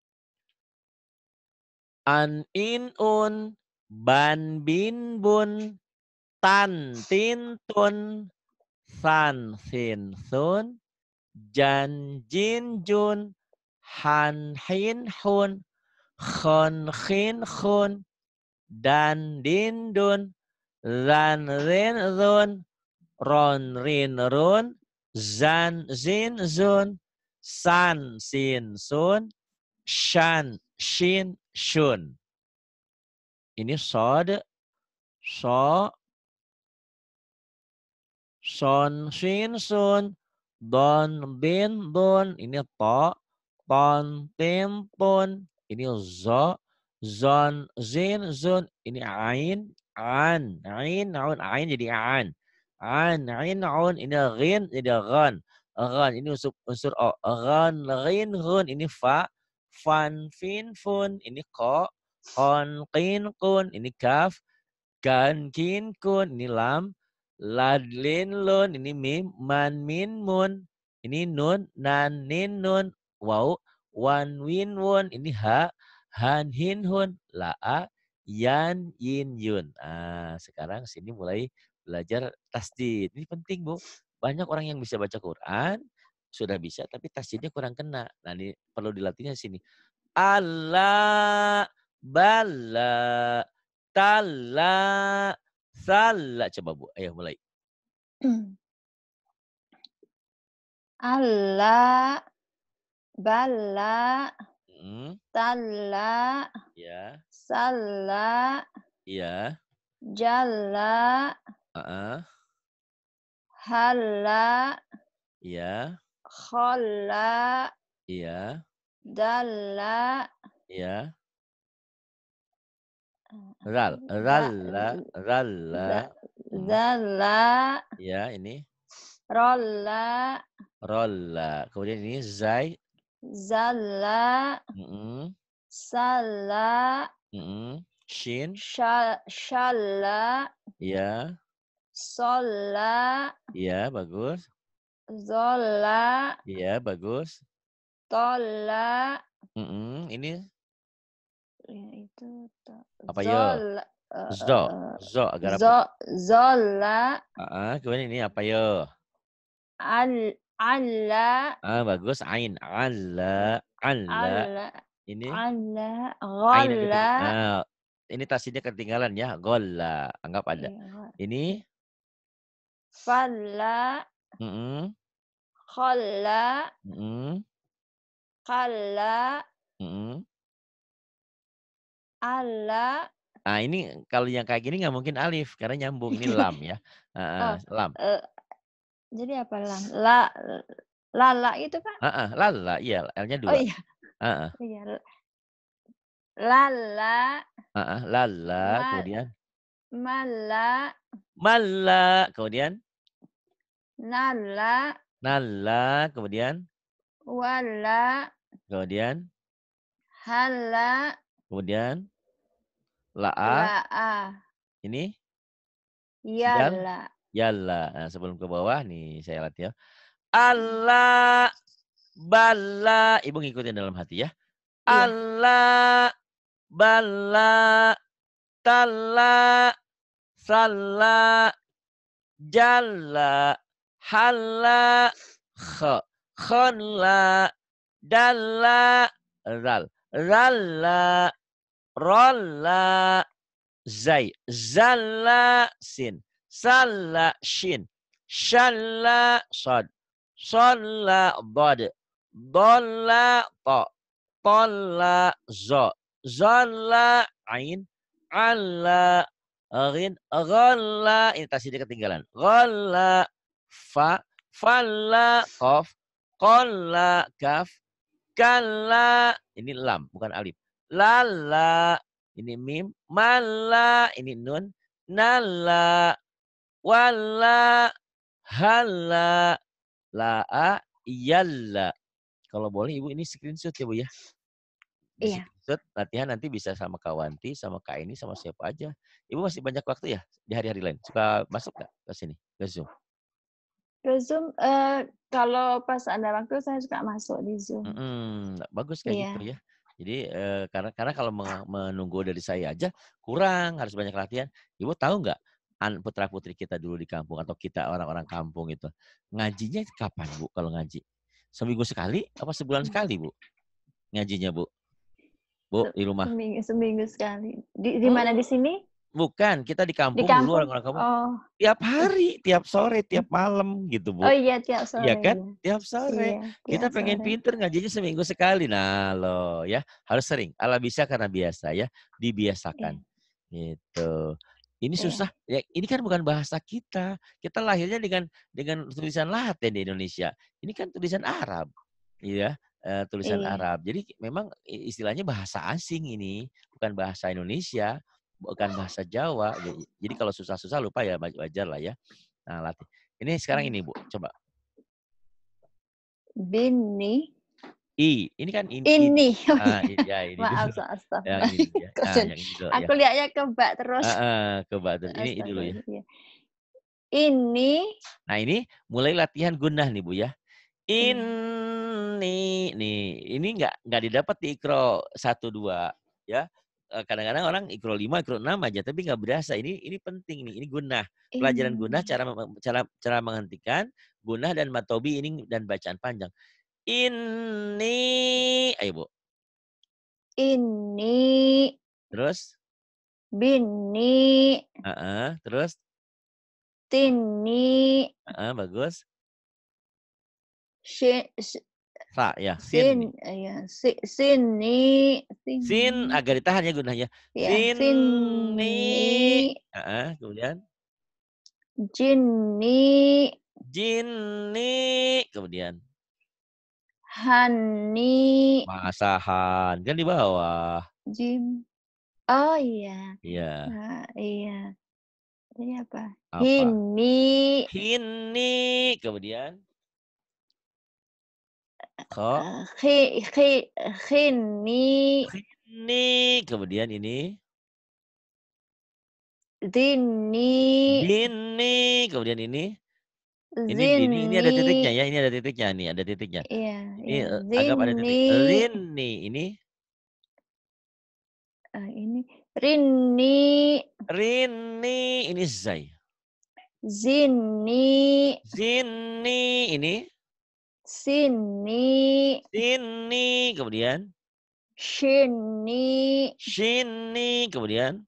an, in, un, ban, bin, bun, tan, tin, tun, san, sin, sun, jan, jin, jun, han, hin, hun, khon, khin, khun, dan, din, dun, zan, rin, zun, ron, rin, run, zan, zin, zun, san, sin, sun, shan, shin, shun. Ini sod, so, son, shin, sun, don, bin, dun. Ini to, ton, tin, tun. Ini zo, zon, zin, zun. Ini ain, an, ain, aun, ain jadi an. An, ain, aun. Ini rin, jadi ran. Ran, ini unsur, unsur o. Ran, rin, run. Ini fa, fan, fin, fun. Ini ko, kon, kin, kun. Ini kaf, kan, kin, kun. Ini lam, lad, lin, lun. Ini mim, man, min, mun. Ini nun, nan, nin, nun. Wow, wan, win, wun. Ini ha, han, hin, hun. La'a, yan, yin, yun. Ah, sekarang sini mulai belajar tasdid. Ini penting Bu. Banyak orang yang bisa baca Quran, sudah bisa, tapi tasdidnya kurang kena. Nah, ini perlu dilatihnya sini. Allah, bala, tala, sala. Coba Bu, ayo mulai. Allah, bala, Hmm. tala, Ya. sala, Iya. jalla, Uh-uh. halla, Iya. khalla, Iya. dalla, Iya. Ral, za, ralla, ralla. za, Hmm. zalla, Ya, ini rolla, rolla. Kemudian ini zai. zalla, Mm-mm. salla, Mm-mm. Shin. sha, shalla, Iya. solla, Iya, bagus. zolla, Iya, bagus. tolla, Mm-mm. Ini ya itu to- apa yo? zol eh, Zo. eh, Zo agar zo rapet. zola Uh-uh. Kemudian ini apa yo? al alla Ah, bagus. Ain. Alla. Alla. alla Ini alla ain yang keting. ghalla Ah, ini tasnya ketinggalan ya. Golla. Anggap ada. iya, Ini. falla Mm-mm. khalla Mm-mm. qalla Mm-mm. alla Nah ini kalau yang kayak gini nggak mungkin alif karena nyambung ini lam ya. Uh, oh lam. eh, jadi apa lam la lala itu kan Uh, uh, lala iya L-nya oh dua. iya Uh, uh, iya lala uh, uh, lala mal kemudian mala mala kemudian nala nala kemudian wala kemudian hala kemudian laa laa ini yal yalla yalla. Nah, sebelum ke bawah nih saya latih ya. Allah bala ibu ngikutin dalam hati ya. iya Allah bala tala sala jalla halla, kha, khalla, dalla, ral, ralla, rolla, zai, zalla, sin, salla, shin, shalla, sad, shalla, dad, dalla, ta, talla, za, zalla, ain, alla, ghin, ghalla, ini tasydid ketinggalan. Ghalla, fa, falla, qaf, qalla, kaf, kalla, ini lam, bukan alif. Lala, ini mim, mala, ini nun, nala, wala, hala, laa, yalla. Kalau boleh Ibu ini screenshot ya Bu ya. Di Iya. screenshot latihan nanti bisa sama Kak Wanti, sama Kak ini, sama siapa aja. Ibu masih banyak waktu ya di hari-hari lain? Suka masuk nggak ke sini, ke Zoom? Ke Zoom, eee, kalau pas ada waktu saya suka masuk di Zoom. Mhm, bagus kayak gitu Iya. ya. Jadi, eee, karena karena kalau me menunggu dari saya aja kurang, harus banyak latihan. Ibu tahu nggak, an putra-putri kita dulu di kampung atau kita orang-orang kampung itu, ngajinya kapan Bu kalau ngaji? Seminggu sekali apa sebulan Mmm. sekali Bu, ngajinya Bu? Bu, Se di rumah? seminggu seminggu sekali. Di di mana, di Oh, sini? bukan, kita di Di kampung dulu kampung? orang-orang kampung, Oh. tiap Uh. hari, tiap sore, tiap malam gitu Bu. Oh iya, tiap Iya sore, kan? iya. Tiap sore. Iya, Kita tiap pengen sore. pinter ngajinya seminggu sekali. Nah loh ya, harus sering. Ala bisa karena biasa ya, dibiasakan. Iya. Gitu. Ini Iya. susah, ya ini kan bukan bahasa kita. Kita lahirnya dengan dengan tulisan Latin di Indonesia. Ini kan tulisan Arab. Iya, eee, tulisan Iya. Arab. Jadi memang i istilahnya bahasa asing ini, bukan bahasa Indonesia, bukan bahasa Jawa. Ja jadi kalau susah-susah lupa ya wa wajarlah ya. Nah latih. Ini sekarang Iya. ini Bu, coba. Bini. I, ini kan in in Ini, oh ah, iya. iya ini dulu. Maaf, Yang astagfirullah. ini dulu ya. Kok Ah, jadi yang ini dulu ya. aku lihatnya ke Mbak terus. Heeh, ke Mbak ini ini dulu ya. Astagfirullah, iya. Ini. Nah ini mulai latihan gunnah nih Bu ya. Iya. Ini, nih, ini nggak nggak didapat di Iqra satu, dua ya. Eee, kadang-kadang orang Iqra lima, Iqra enam aja tapi nggak berasa. Ini ini penting nih, ini gunnah. Pelajaran gunnah Ini. cara mem cara cara menghentikan, gunnah dan matobi ini dan bacaan panjang. Ini, ayo Bu. Ini. Terus? Bini. Heeh, terus? Tini. Heeh, bagus. Shi shi Sa ya, sin nih. sin iya, si sini, Sin sini. agak ditahan ya gunnahnya. Iya, Sinni, sini. heeh, kemudian? Jinni. Jinni, kemudian? Hani. Masa han, kan di bawah. Jim. Oh iya. Iya. Nah, iya. Ini apa? Apa? Hini. Hinni, kemudian? Kha? Eee, khi khi khinni. Khinni, kemudian ini? Dhinni. Dinni, kemudian ini? Ini dini, ini ada titiknya Zinni. ya, ini ada titiknya nih, ada titiknya. Iya Ini, iya. eee, anggap ada titik. Zinni. Rinni, ini? Eee, ini rinni. Rinni, ini zai. Zinni. Zinni, ini? Sinni. Sinni, kemudian? Shinni. Shinni, kemudian?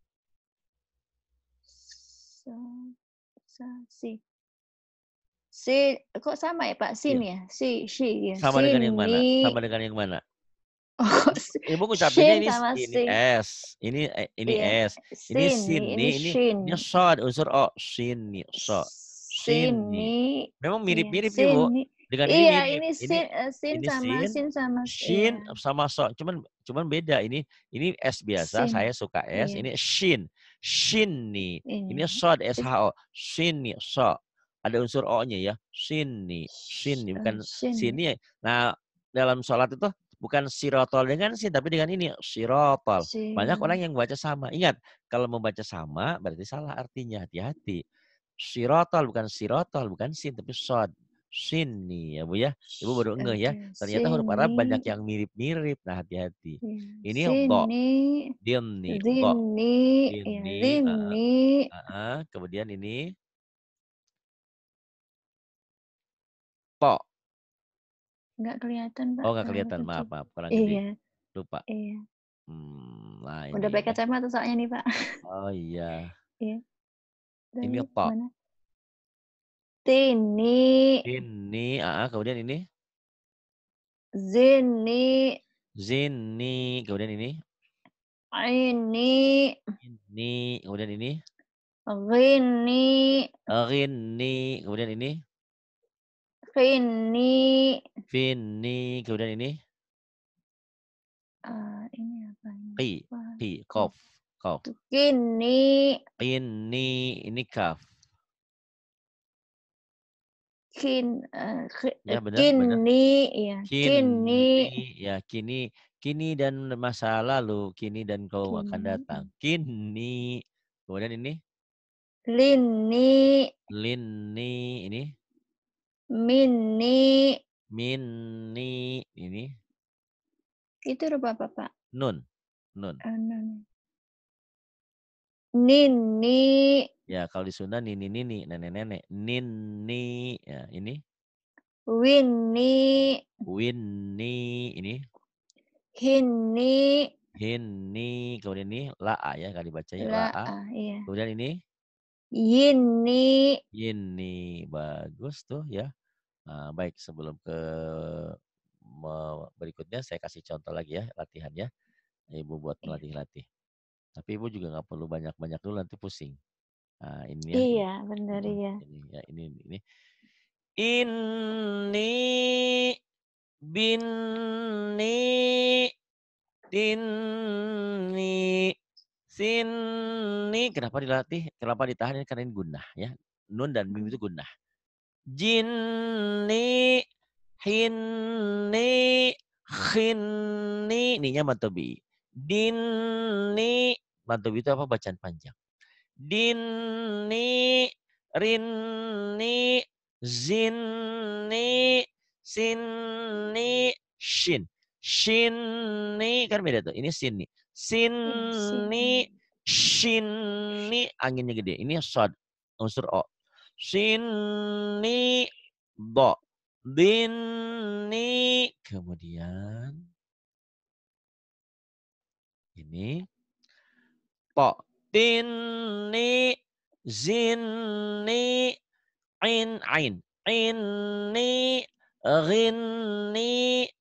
Sa sa si. Si kok sama ya Pak? Iya. Sin ya? Si, shi ya? Sama dengan yang mana? Sini. Sama dengan yang mana? Oh, si Ibu ngucapinnya shin ini sama ini si. S, ini e ini Iya, S, ini sini, ini sinni, ini ini shin. shad, unsur o, shinni, sha, shinni. Sini. Memang Iya, mirip-mirip nih Bu, sini. dengan ini Iya, mirip. ini Ini sin eee, sin ini sama sin, sin sama s iya. shin sama sha, cuman cuman beda. Ini ini S biasa, Sin. saya suka S, Iya. ini shin, shinni. Ini Iya. shad, Is S-H-O, shinni, sha. Ada unsur o-nya ya, shinni, sh shinni, eee, bukan shin. sini. Nah, dalam sholat itu bukan sirotol dengan sin, tapi dengan ini, sirotol. Banyak orang Sin. yang baca sama. Ingat, kalau membaca sama berarti salah artinya, hati-hati. Sirotol bukan sirotol, bukan sin, tapi shad. Shinni ya Bu ya. Ibu Sh baru ngeh ya, oke, ternyata huruf Arab banyak sini. yang mirip-mirip. Nah hati-hati. Iya, Ini dha, sini. dhinni, dha, Dhinni. Iya, dhinni, heeh, dhinni. heeh, kemudian ini? To. Nggak kelihatan, Pak. Oh, nggak Eee, kelihatan. Maaf, coba maaf, kurang gede. iya, Lupa. iya. Hmm, nah Udah ini pakai ya. kacamata soalnya nih, Pak. Oh iya. Iya. Ini Tadi to. mana? Tini. Ini, ah, kemudian ini? Zini. Zini, kemudian ini? Aini. Ini, kemudian ini? Ghini. Rini, kemudian ini? Khini. Vini, kemudian ini? Eee, ini apa ini? Qi, Wah, qi, qaf. qaf, qaf. Kini. Ini, ini kaf. Kin eee, ki Ya benar, benar. kini, iya, kini. Kini, ya kini, kini dan masa lalu, kini dan kaum akan Kini, datang. mmm. Kini, kemudian ini? Lini. Lini, ini? Mini. Mini, ini? Itu huruf apa, Pak? Nun, nun. Eee, nun. Nini. Ya kalau di Sunda nini-nini, nenek-nenek. Nini, ya ini? Wini. Wini, ini? Hini. Hini, kemudian ini la'a ya, kalau dibacanya la'a. La'a, iya. Kemudian ini? Yini. Yini, bagus tuh ya. Nah, baik sebelum ke me berikutnya saya kasih contoh lagi ya latihannya. Ibu buat Iya. melatih-latih. Tapi Ibu juga nggak perlu banyak-banyak dulu nanti pusing. Nah ini ya, Iya, bener, mhm, iya. ini ya ini ini. Inni, binni, tinni, sinni. Kenapa dilatih? Kenapa ditahan? Ini karena ini gunnah ya. Nun dan mim Mhm. itu gunnah. Jinni, hinni, khinni, ni-nya mad tabi'i. Dinni, mad tabi'i itu apa? Bacaan panjang. Dinni, rinni, zinni, sinni, shin. Shinni, kan beda tuh. Ini sinni. Iya, Sinni, sini. shinni, anginnya gede. Ini shad, unsur o. Shinni, do. Dinni, kemudian ini to. Tinni, zinni, ain, ain. Inni, ghinni,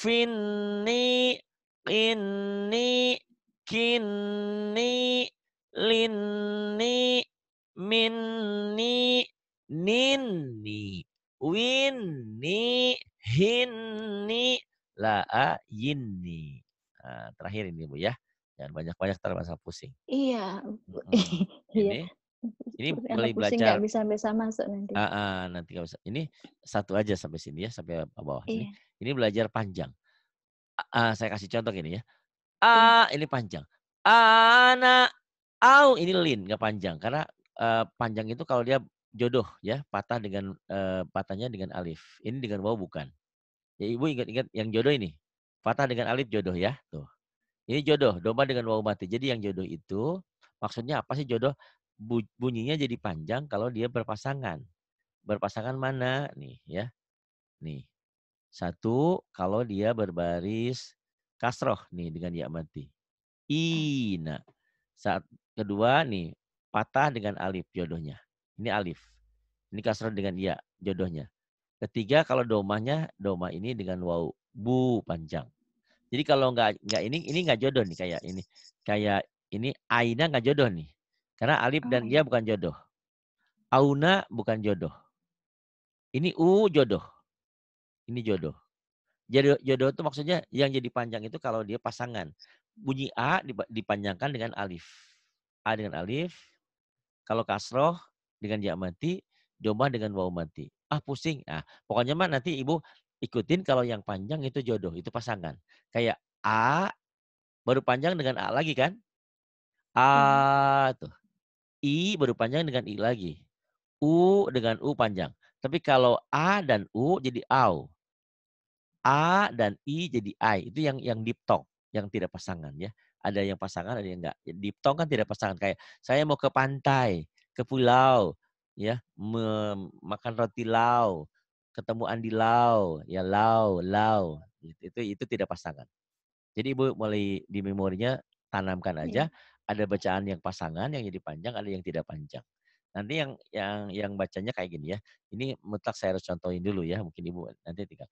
finni, qinni, kinni, linni, minni, ninni, winni, hinni, la'a, yinni. Nah, terakhir ini Bu ya. Jangan banyak-banyak entar masa pusing. Iya, Mhm. iya. Ini, ini Kalau mulai pusing nggak belajar bisa-bisa masuk nanti. heeh, nanti nggak usah. Ini satu aja sampai sini ya, sampai bawah. Ini Iya. ini belajar panjang. A eee, saya kasih contoh gini ya. Iya. A ini panjang. Ana, au ini lin, nggak panjang. Karena, eee, panjang itu kalau dia jodoh ya, patah dengan, eee, patahnya dengan alif. Ini dengan waw bukan. Ya Ibu ingat-ingat yang jodoh ini, patah dengan alif jodoh ya, tuh. Ini jodoh, domba dengan waw mati. Jadi yang jodoh itu maksudnya apa sih jodoh? Bu bunyinya jadi panjang kalau dia berpasangan. Berpasangan mana? Nih ya, nih. Satu, kalau dia berbaris kasroh nih dengan ya mati. Ah. Ina. Saat kedua nih, patah dengan alif jodohnya. Ini alif. Ini kasroh dengan ya jodohnya. Ketiga, kalau domahnya, domah ini dengan waw. Bu panjang. Jadi kalau nggak nggak ini ini nggak jodoh nih kayak ini. Kayak ini aina nggak jodoh nih. Karena alif Oh, dan iya. ya bukan jodoh. Auna bukan jodoh. Ini u jodoh. Ini jodoh. Jodoh jodoh itu maksudnya yang jadi panjang itu kalau dia pasangan. Bunyi a dipa dipanjangkan dengan alif. A dengan alif, kalau kasroh dengan ya mati, domah dengan waw mati. Ah pusing. Ah, pokoknya mah nanti Ibu ikutin kalau yang panjang itu jodoh, itu pasangan. Kayak a baru panjang dengan a lagi kan? Iya. A tuh. I baru panjang dengan i lagi. U dengan u panjang. Tapi kalau a dan u jadi au. A dan I jadi ai. Itu yang yang diphthong, yang tidak pasangan ya. Ada yang pasangan, ada yang enggak. Diphthong kan tidak pasangan. Kayak saya mau ke pantai, ke pulau, ya, me makan roti lau, ke ketemu andi lau, ya lau, lau. Itu itu tidak pasangan. Jadi Ibu mulai di memorinya tanamkan aja, Iya. ada bacaan yang pasangan yang jadi panjang, ada yang tidak panjang. Nanti yang yang yang bacanya kayak gini ya. Ini mutlak saya harus contohin dulu ya, mungkin Ibu nanti tinggal.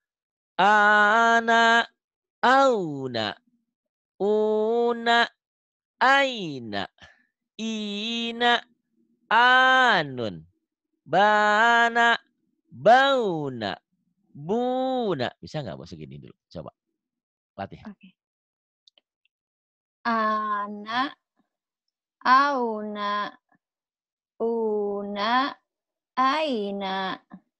Ana, auna, una, aina, ina, anun, bana, bauna, buna. Bisa nggak bahasa gini dulu? Coba latih. Oke. Ana, auna, una, aina,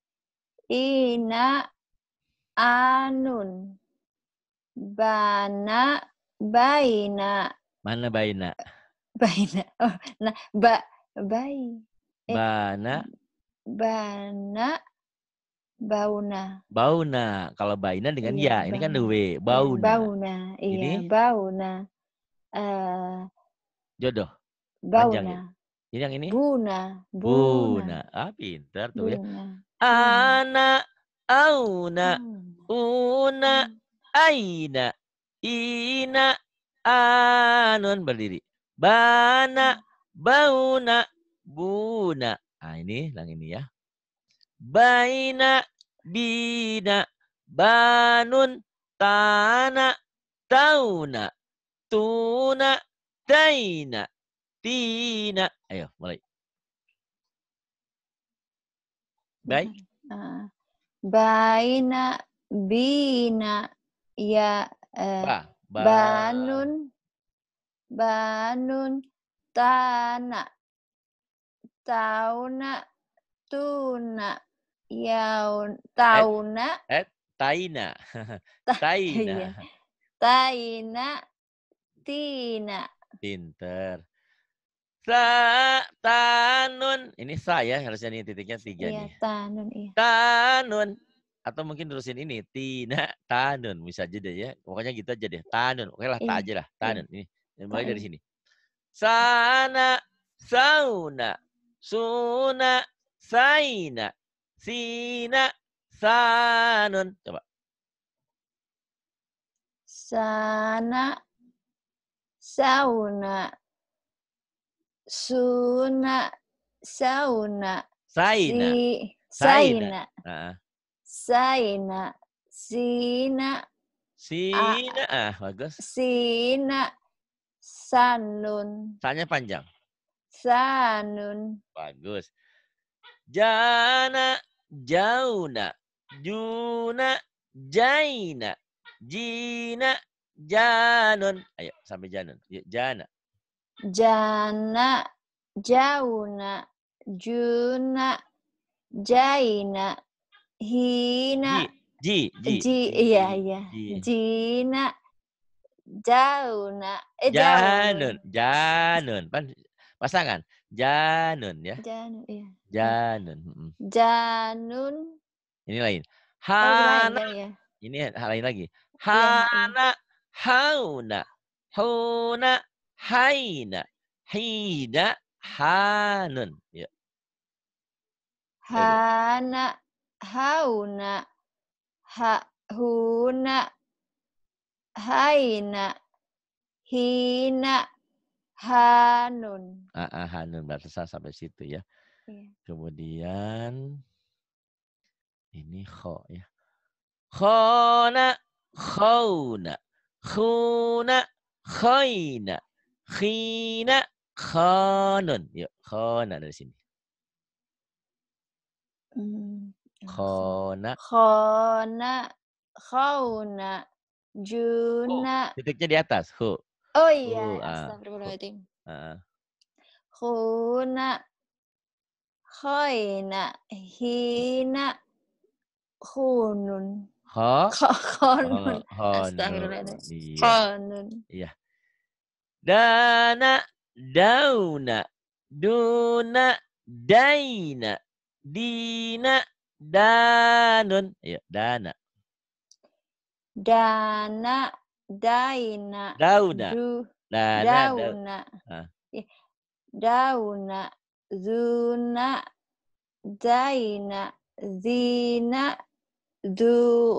ina, anun, bana, baina. Mana baina? Baina. Oh, nah, ba, bai. Eh, Bana, bana, bauna. bauna. Kalau baina dengan Iya, ya, ini kan bauna. W, Iya, bauna. bauna. Iya, Ini bauna. Eh, jodoh, panjang bauna. ya. Ini yang ini? Buna, buna, Buna. Ah, pintar tuh ya. buna, buna. Ana, auna, Auna. una, Hmm. aina, ina, anun. Berdiri. Bana, bauna, buna. Ah, ini yang ini ya. Baina, bina, banun, tana, tauna, tuna, daina, tina. Ayo, mulai. Baik. Uh, baina, bina, ya, eh, Ba, ba. banun, banun, tana, tauna, tuna, yaun, Eh, tauna, eh, taina. ta, Taina. iya, taina, tina. Pinter. Sa, tanun. Ini sa ya, harusnya nih titiknya tiga Iya, nih. tanun, iya. Tanun. Atau mungkin terusin ini. Tina, tanun. Bisa aja deh ya. Pokoknya gitu aja deh. Tanun. Oke lah, tak Iya, aja lah. iya, Tanun. Ini. Dan mulai tak, dari iya. sini. Sana, sauna, suna, saina, sina, sanun. Coba. Sana, sauna, suna, sauna, Saina. si, Saina. saina, Nah, saina, sina, a, sina. Ah, bagus. sina, sanun, Sa-nya panjang. sanun, Bagus. Jana, jauna, juna, jaina, jina, janun. Ayo sampai janun. Yuk, jana. jana, jauna, juna, jaina, hina, Ji, ji, ji, ji, ji, iya, iya, ji. jina, jauna, eh, Janun, jaunun. janun. Pan pasangan. Janun ya. Janun, iya. Janun. Mm-mm. Janun. Ini lain. Oh, lain Hana. kan ya? Ini hal lain lagi. Iya, ha, iya. Hana, hauna, huna, haina, hina, hanun. Ya. Hana, hauna, ha, huna, haina, hina, hanun. Ah, ah, hanun berarti sampai situ ya. Iya. Kemudian ini kho ya. Khona, khona, khuna, khoina, khina, khonun. Yuk, khona dari sini. Hmm. Khona. Khona, khauna, Hu. juna. Titiknya di atas. Hu. Oh Hu. iya, Ah, hu. astagfirullahaladzim. Ah. Khuna, khoina, hina, khunun. Kho. Khonun. Oh, honun. Astagfirullahaladzim. Iya. Khonun. Iya. Dana, dauna, duna, daina, dina, danun. Ayo, dana. Dana, daina, Dauna. du, Dana, dauna, ah. dauna, zuna, daina, Zina, du,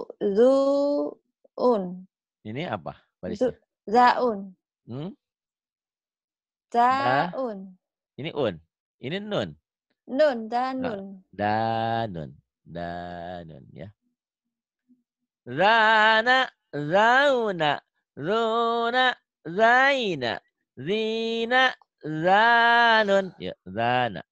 zuun. Ini apa Zu, barisnya? zaun. Hmm? Da, Zaun. ini un. Ini nun. Nun, Nah, danun. danun. Danun ya. Zana, zauna, zuna, zaina, zina, zanun. Ya, zana.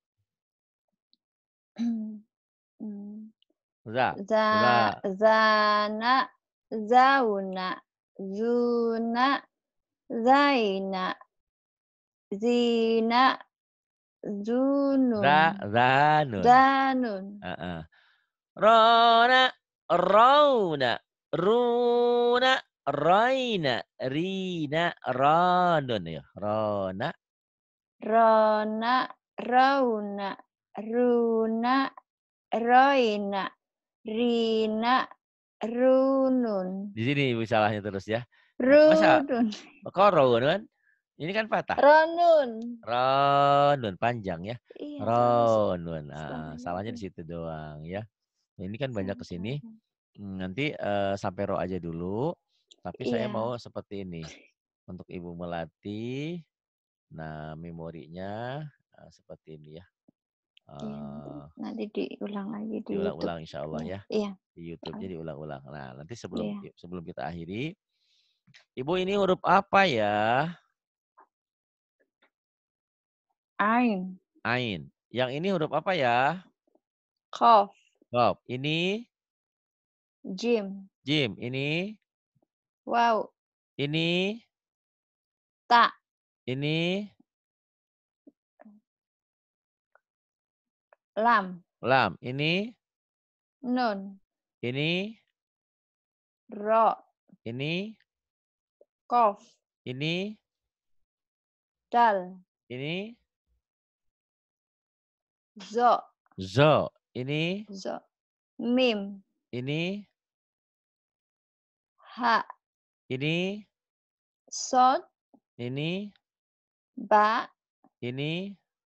Hmm. Za, Za, za, zana, zauna, zuna, zaina, zina, zunun, za, zanun. danun. Heeh. Rona, rauna, runa, raina, rina, ranun ya. Rona, Rona, rauna, runa, roina, rina, runun, di sini ibu salahnya terus ya. Masa runun, kok raun kan? Ini kan patah. ronun. Ronun panjang ya. Iya, salah Ustaz. Ronun. Ah, salahnya di Astagfirullahaladzim. situ doang ya. Nah, ini kan banyak ke sini. Astagfirullahaladzim. Hmm, Nanti eh, sampai ro aja dulu. Tapi saya Iya, mau seperti ini untuk ibu melatih. Nah, memorinya eh, seperti ini ya. iya nanti, Eh, nanti diulang lagi di YouTube. diulang-ulang insya Allah Ya, ya iya, di YouTube-nya diulang-ulang. Nah, nanti sebelum iya. sebelum kita akhiri, ibu ini huruf apa ya? Ain, Ain. Yang ini huruf apa ya? Qaf, Bob. Ini Jim, Jim. Ini Waw, ini Ta, ini Lam, lam. Ini Nun, ini Ro, ini Qaf, ini Dal, ini Zo, zo. Ini Zo, Mim, ini Ha, ini Sod, ini Ba, ini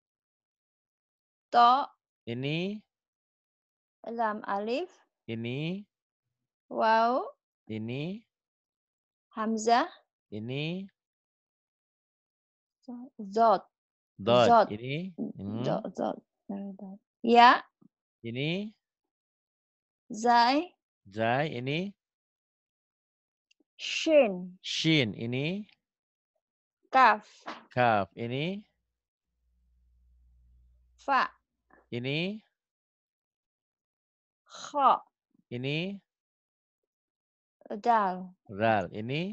To, ini Lam Alif, ini Waw, ini Hamzah, ini Zod, dot. Zod, Ini Zod, hmm, Zod, Zod. Ya, ini Zai, zai. Ini Shin, shin. Ini Kaf, kaf. Ini Fa, ini Kha, ini Dal, ral. Ini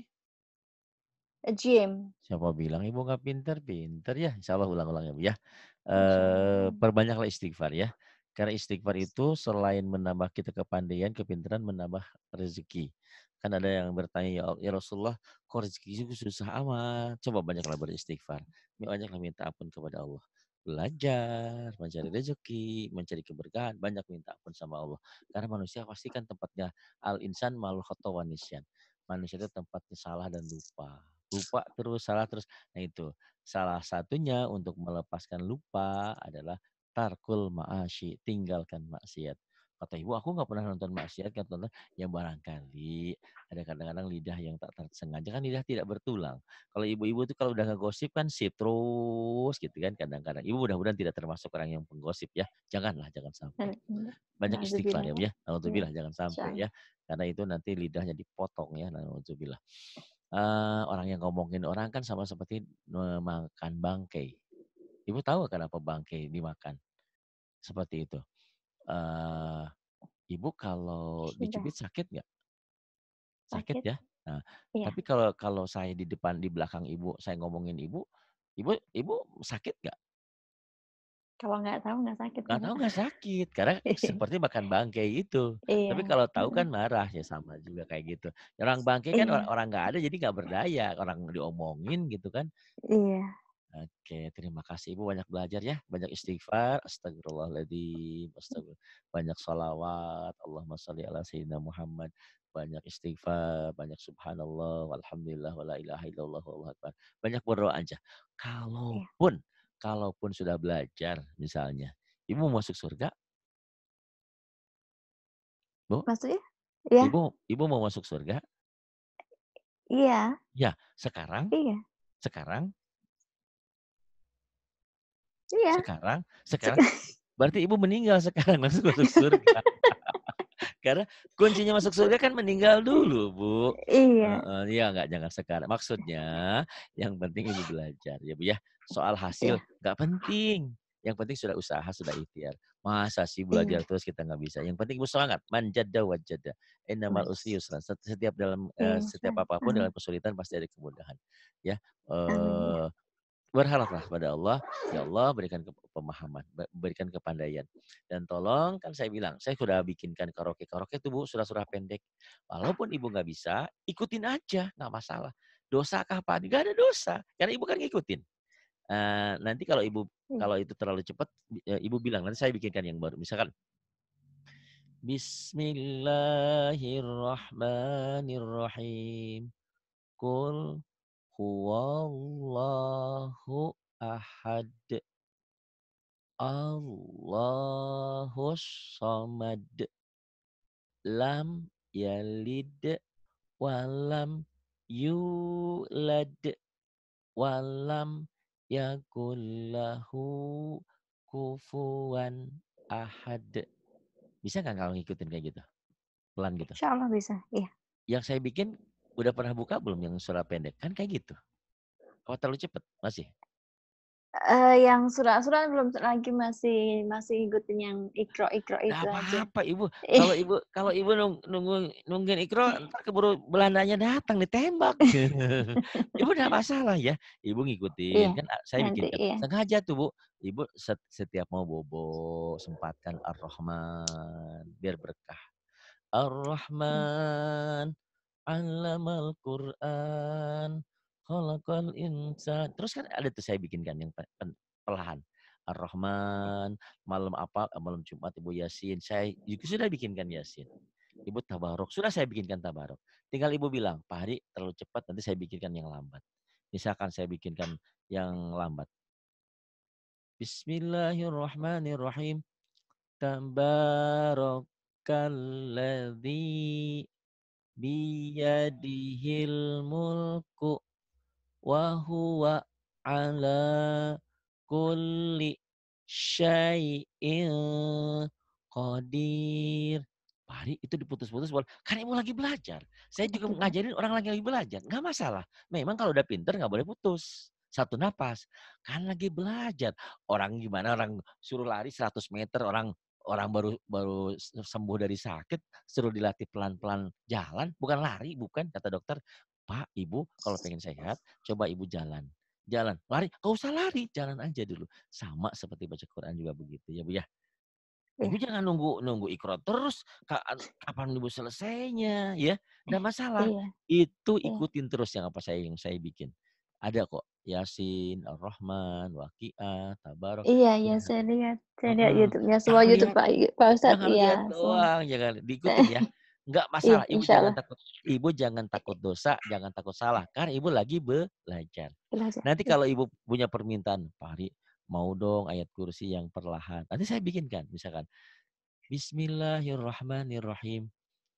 Jim. siapa bilang ibu nggak pinter? Pinter ya. Insya Allah ulang-ulang ya bu ya. Eh, Insyaallah. perbanyaklah istighfar ya. Karena istighfar itu selain menambah kita kepandaian, kepintaran, menambah rezeki. Kan ada yang bertanya, ya, ya Rasulullah, kok rezeki itu susah amat? Coba banyaklah beristighfar. Banyaklah minta ampun kepada Allah. Belajar, mencari rezeki, mencari keberkahan, banyak minta ampun sama Allah. Karena manusia pasti kan tempatnya al-insan mal khata wa nisyan. Manusia itu tempatnya salah dan lupa. Lupa terus, salah terus. Nah itu, salah satunya untuk melepaskan lupa adalah tarkul ma'asyi, tinggalkan maksiat. Kata ibu, aku nggak pernah nonton maksiat, kan tonton. Ya barangkali ada kadang-kadang lidah yang tak tersengaja, kan lidah tidak bertulang. Kalau ibu-ibu tuh kalau udah ngegosip kan sip terus gitu kan kadang-kadang. Ibu mudah-mudahan tidak termasuk orang yang penggosip ya. Janganlah, jangan sampai. Banyak istighfar Nauzubillah ya, Bu ya. ya. Iya, Alhamdulillah jangan sampai insyaallah. ya. Karena itu nanti lidahnya dipotong ya. Alhamdulillah. Eh, orang yang ngomongin orang kan sama seperti memakan bangkai. Ibu tahu kenapa bangkai dimakan? Seperti itu. Eh, ibu kalau Sudah dicubit sakit nggak? Sakit sakit? ya. Nah, Iya. tapi kalau kalau saya di depan di belakang ibu, saya ngomongin ibu, ibu ibu sakit nggak? Kalau nggak tahu nggak sakit Nggak ya, tahu Pak. nggak sakit, karena seperti makan bangkai itu. Tapi Iya, kalau tahu kan heeh. marah, ya sama juga kayak gitu. Orang bangkai kan orang Iya, orang nggak ada jadi nggak berdaya, orang diomongin gitu kan. iya. Oke, terima kasih Ibu banyak belajar ya, banyak istighfar, astagfirullahaladzim, astagfirullah, banyak salawat, Allahumma sholli ala sayyidina Muhammad, banyak istighfar, banyak subhanallah, walhamdulillah, wala ilaha illallah, wallahu akbar. Banyak berdoa aja. Iya. Kalaupun, kalaupun sudah belajar misalnya, Ibu mau masuk surga, Bu? Maksudnya? Iya. Ibu ibu mau masuk surga? Iya. Ya, sekarang? Iya. Sekarang? Iya. Sekarang? Sek Sekarang? Berarti ibu meninggal sekarang langsung masuk surga. Karena kuncinya masuk surga kan meninggal dulu, Bu. Iya. Heeh, iya nggak jangan sekarang. Maksudnya yang penting ibu belajar ya, Bu, ya. Soal hasil Iya. nggak penting. Yang penting sudah usaha, sudah ikhtiar. Masa sih belajar Iya. terus kita nggak bisa. Yang penting ibu semangat. Man jadda wajada. Innamal usri Wes. yusran. Set- Setiap dalam eh, Iya, setiap Ustaz. apapun dalam Amin. kesulitan pasti ada kemudahan. Ya. Amin ya. Eh Berharaplah pada Allah, ya Allah berikan ke pemahaman, be berikan kepandaian. Dan tolong, kan saya bilang, saya sudah bikinkan karaoke-karaoke itu Bu, surah-surah pendek. Walaupun Ibu nggak bisa, ikutin aja, nggak masalah. Dosakah Pak? Nggak ada dosa, karena Ibu kan ngikutin. Eee, nanti kalau Ibu Iya. kalau itu terlalu cepat, eee, Ibu bilang, nanti saya bikinkan yang baru. Misalkan, Bismillahirrahmanirrahim. Qul huwallahu ahad. Allahus samad. Lam yalid walam yulad walam yakullahu kufuwan ahad. Bisa nggak kalau ngikutin kayak gitu? Pelan gitu. Insyaallah bisa. Iya. Yang saya bikin udah pernah buka belum yang surah pendek? Kan kayak gitu. Apa terlalu cepet? Masih? Eee, yang surah-surah belum lagi masih masih ngikutin yang Iqra-Iqra Nggak itu aja. apa-apa Ibu, Ih, kalau Ibu kalau Ibu nung nunggu nungguin Iqra, entar keburu Belandanya datang ditembak. Ibu nggak masalah ya, Ibu ngikutin, iya, kan a saya nanti bikinkan. iya. Sengaja tuh Bu, Ibu set setiap mau bobo, sempatkan Ar-Rahman, biar berkah. Iya. Ar-Rahman, 'allamal Qur'an, khalaqal insan. Terus kan ada tuh saya bikinkan yang pe pen perlahan. Ar-Rahman, malam apa, eee, malam Jumat Ibu Yasin, saya juga sudah bikinkan Yasin. Ibu tabarok, sudah saya bikinkan tabarok. Tinggal Ibu bilang, "Pak Hadi terlalu cepat, nanti saya bikinkan yang lambat." Misalkan saya bikinkan yang lambat. Bismillahirrahmanirrahim. Tabarakalladzi biyadihil mulku wa huwa ala kulli syai'in qadir. Pak Hari itu diputus-putus boleh. Kan ibu lagi belajar. Saya juga Betul. ngajarin orang lagi lagi belajar. Nggak masalah. Memang kalau udah pinter nggak boleh putus. Satu napas. Kan lagi belajar. Orang gimana orang suruh lari seratus meter. Orang orang baru baru sembuh dari sakit. Suruh dilatih pelan-pelan jalan. Bukan lari, bukan kata dokter. Pak, ibu kalau pengen sehat, coba ibu jalan. Jalan, lari, nggak usah lari, jalan aja dulu. Sama seperti baca Quran juga begitu ya Bu ya. Ibu Iya. jangan nunggu nunggu Iqra terus, ka kapan Ibu selesainya ya, nggak masalah. Iya. Itu Iya. ikutin terus yang apa saya yang saya bikin. Ada kok, Yasin, Ar-Rahman, Waqiah, Tabarok. Iya iya, Ya, saya lihat saya lihat heeh. YouTube-nya, semua Jangan YouTube lihat Pak Pak Ustadz, jangan iya, lihat semua. doang, jangan diikutin ya. Nggak Iya, masalah, Ibu jangan insyaallah. takut Ibu jangan takut dosa, jangan takut salah, karena Ibu lagi belajar. Belajar. Nanti Iya. kalau Ibu punya permintaan, "Pak Hari, mau dong ayat kursi yang perlahan." Nanti saya bikinkan, misalkan, Bismillahirrahmanirrahim.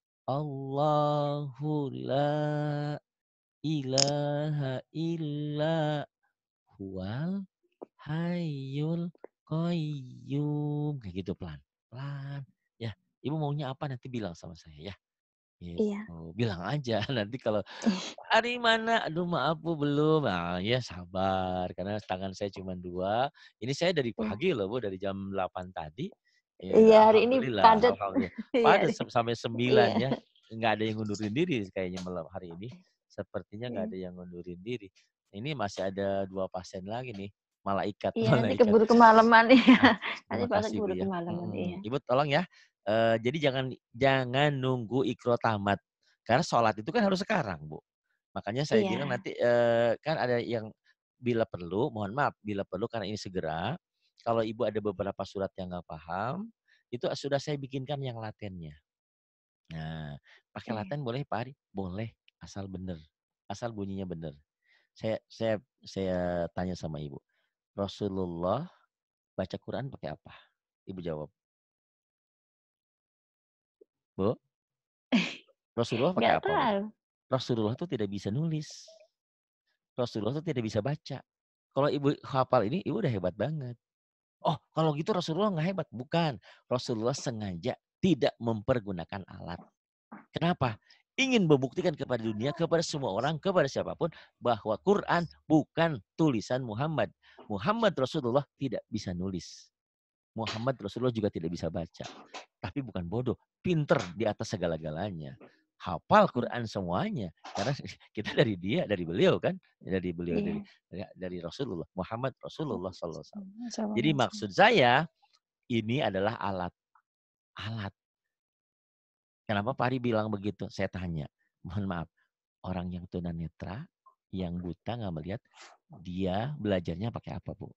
Allahu la ilaha illa huwal hayyul qayyum. Kayak gitu pelan. Pelan. Ya, Ibu maunya apa nanti bilang sama saya ya. Iya. Gitu. Bilang aja nanti kalau hari mana? Aduh maaf Bu belum. Nah, ya sabar karena tangan saya cuma dua. Ini saya dari Iya. pagi loh Bu, dari jam delapan tadi. Iya, Ya hari ini alhamdulillah, padat. alhamdulillah. Iya, Padat hari sam sampai sembilan iya. ya. Nggak ada yang ngundurin diri kayaknya malam hari ini. Sepertinya nggak Iya. ada yang ngundurin diri. Ini masih ada dua pasien lagi nih, malaikat, Iya, nanti malaikat. keburu kemalaman, iya. Ah, Nanti terima Pak Ustadz kasih Bu keburu ya. kemalaman, iya. Mhm. Ibu tolong ya, eee, jadi jangan jangan nunggu Iqra tamat. Karena sholat itu kan harus sekarang Bu. Makanya saya bilang Iya. nanti, eee, kan ada yang bila perlu, mohon maaf, bila perlu karena ini segera, kalau Ibu ada beberapa surat yang nggak paham, itu sudah saya bikinkan yang latennya. Nah, pakai Iya. laten boleh Pak Ari? Boleh, asal bener, asal bunyinya bener. Saya saya saya tanya sama Ibu, Rasulullah baca Quran pakai apa? Ibu jawab. Bu? Rasulullah pakai Nggak apa, Bu? tahu. Rasulullah tuh tidak bisa nulis. Rasulullah tuh tidak bisa baca. Kalau Ibu hafal ini, Ibu udah hebat banget. Oh, kalau gitu Rasulullah nggak hebat. Bukan. Rasulullah sengaja tidak mempergunakan alat. Kenapa? Ingin membuktikan kepada dunia, kepada semua orang, kepada siapapun, bahwa Quran bukan tulisan Muhammad. Muhammad Rasulullah tidak bisa nulis. Muhammad Rasulullah juga tidak bisa baca. Tapi bukan bodoh, pinter di atas segala-galanya. Hafal Quran semuanya. Karena kita dari dia, dari beliau kan. Dari beliau, dari Iya. dari Rasulullah. Muhammad Rasulullah sallallahu alaihi wasallam. Jadi Sama-sama. maksud saya, ini adalah alat. Alat. Kenapa Pak Ari bilang begitu? Saya tanya. Mohon maaf. Orang yang tunanetra, yang buta nggak melihat, dia belajarnya pakai apa, Bu?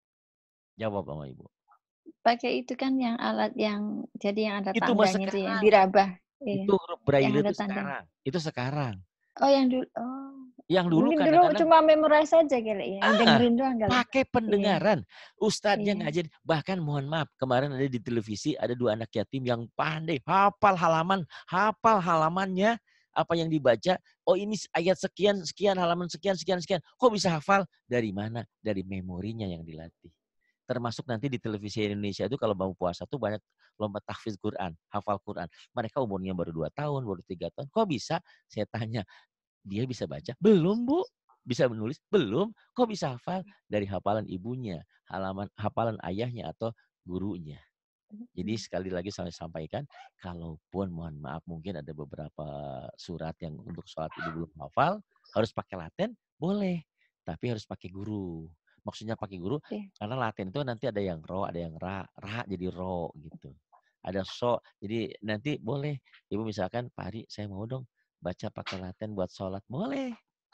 Jawab sama Ibu. Pakai itu kan yang alat yang jadi yang ada Itu mah tandanya itu ya, sekarang. dirabah. Iya, Itu huruf yang braille ada itu tandanya. sekarang. Itu sekarang. Oh yang dulu, oh. Yang dulu Mungkin dulu kadang-kadang cuma memorize saja kali ya, ah, dengerin doang kali. pakai Iya, pendengaran. Ustadznya iya. ngajarin. Bahkan mohon maaf, kemarin ada di televisi ada dua anak yatim yang pandai hafal halaman, hafal halamannya apa yang dibaca. Oh ini ayat sekian, sekian, halaman sekian, sekian, sekian. Kok bisa hafal? Dari mana? Dari memorinya yang dilatih. Termasuk nanti di televisi Indonesia itu kalau mau puasa tuh banyak lomba tahfiz Quran, hafal Quran. Mereka umurnya baru dua tahun, baru tiga tahun. Kok bisa? Saya tanya, dia bisa baca? Belum, Bu. Bisa menulis? Belum. Kok bisa hafal? Dari hafalan ibunya, halaman hafalan ayahnya atau gurunya. Jadi sekali lagi saya sampaikan, kalaupun mohon maaf mungkin ada beberapa surat yang untuk sholat ibu belum hafal, harus pakai laten, boleh. Tapi harus pakai guru. Maksudnya pakai guru, Iya. karena laten itu nanti ada yang ro, ada yang ra, ra jadi ro gitu. Ada so, jadi nanti boleh. Ibu misalkan, Pak Ari saya mau dong baca pakai laten buat sholat, boleh.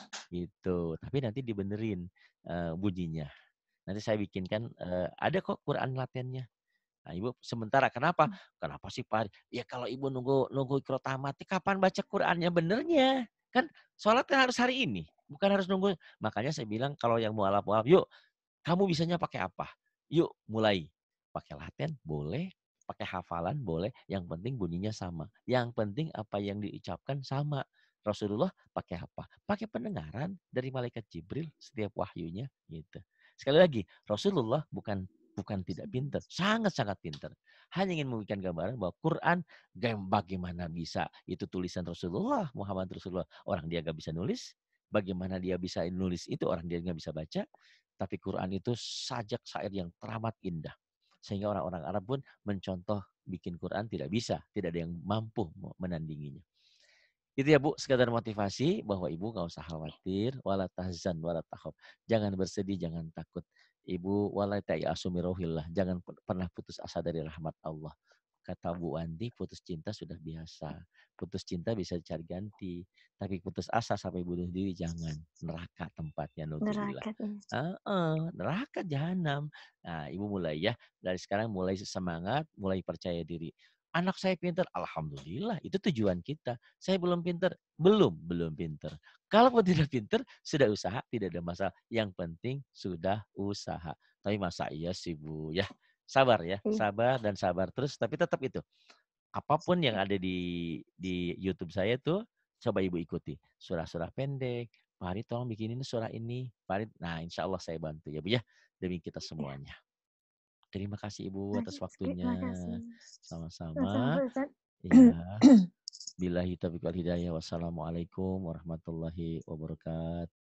Gitu. Tapi nanti dibenerin uh, bunyinya. Nanti saya bikinkan, uh, ada kok Quran latennya. Nah, Ibu sementara kenapa? Kenapa sih Pak? Ya kalau Ibu nunggu nunggu Iqra tamat, kapan baca Qur'annya benernya? Kan sholat kan harus hari ini, bukan harus nunggu. Makanya saya bilang kalau yang mualaf-mualaf, yuk kamu bisanya pakai apa? Yuk mulai. Pakai laten boleh, pakai hafalan boleh, yang penting bunyinya sama. Yang penting apa yang diucapkan sama. Rasulullah pakai apa? Pakai pendengaran dari malaikat Jibril setiap wahyunya gitu. Sekali lagi, Rasulullah bukan bukan tidak pintar, sangat-sangat pintar. Hanya ingin memberikan gambaran bahwa Quran bagaimana bisa itu tulisan Rasulullah, Muhammad Rasulullah. Orang dia gak bisa nulis, bagaimana dia bisa nulis itu orang dia nggak bisa baca. Tapi Quran itu sajak syair yang teramat indah. Sehingga orang-orang Arab pun mencontoh bikin Quran tidak bisa, tidak ada yang mampu menandinginya. Itu ya Bu, sekadar motivasi bahwa Ibu nggak usah khawatir, wala tahzan, wala takhaf. Jangan bersedih, jangan takut. Ibu wala ta'yasu mirohillah, jangan pernah putus asa dari rahmat Allah. Kata Bu Andi, putus cinta sudah biasa. Putus cinta bisa dicari ganti. Tapi putus asa sampai bunuh diri jangan. Neraka tempatnya, nudzubillah. Neraka tuh. Uh, neraka jahanam. Nah, Ibu mulai ya. Dari sekarang mulai semangat, mulai percaya diri. Anak saya pintar, alhamdulillah. Itu tujuan kita. Saya belum pintar, belum, belum pintar. Kalaupun tidak pintar, sudah usaha, tidak ada masalah. Yang penting sudah usaha. Tapi masa iya sih Bu, ya sabar ya, Iya. sabar dan sabar terus. Tapi tetap itu, apapun yang ada di di YouTube saya tuh, coba Ibu ikuti. Surah-surah pendek, Pak Ari tolong bikinin surah ini. Pak Ari, nah insya Allah saya bantu ya Bu ya, demi kita semuanya. Terima kasih Ibu atas waktunya. Terima kasih. Sama-sama. Sama-sama, Ustaz. Ya. Billahi taufiq wal hidayah. Wassalamualaikum warahmatullahi wabarakatuh.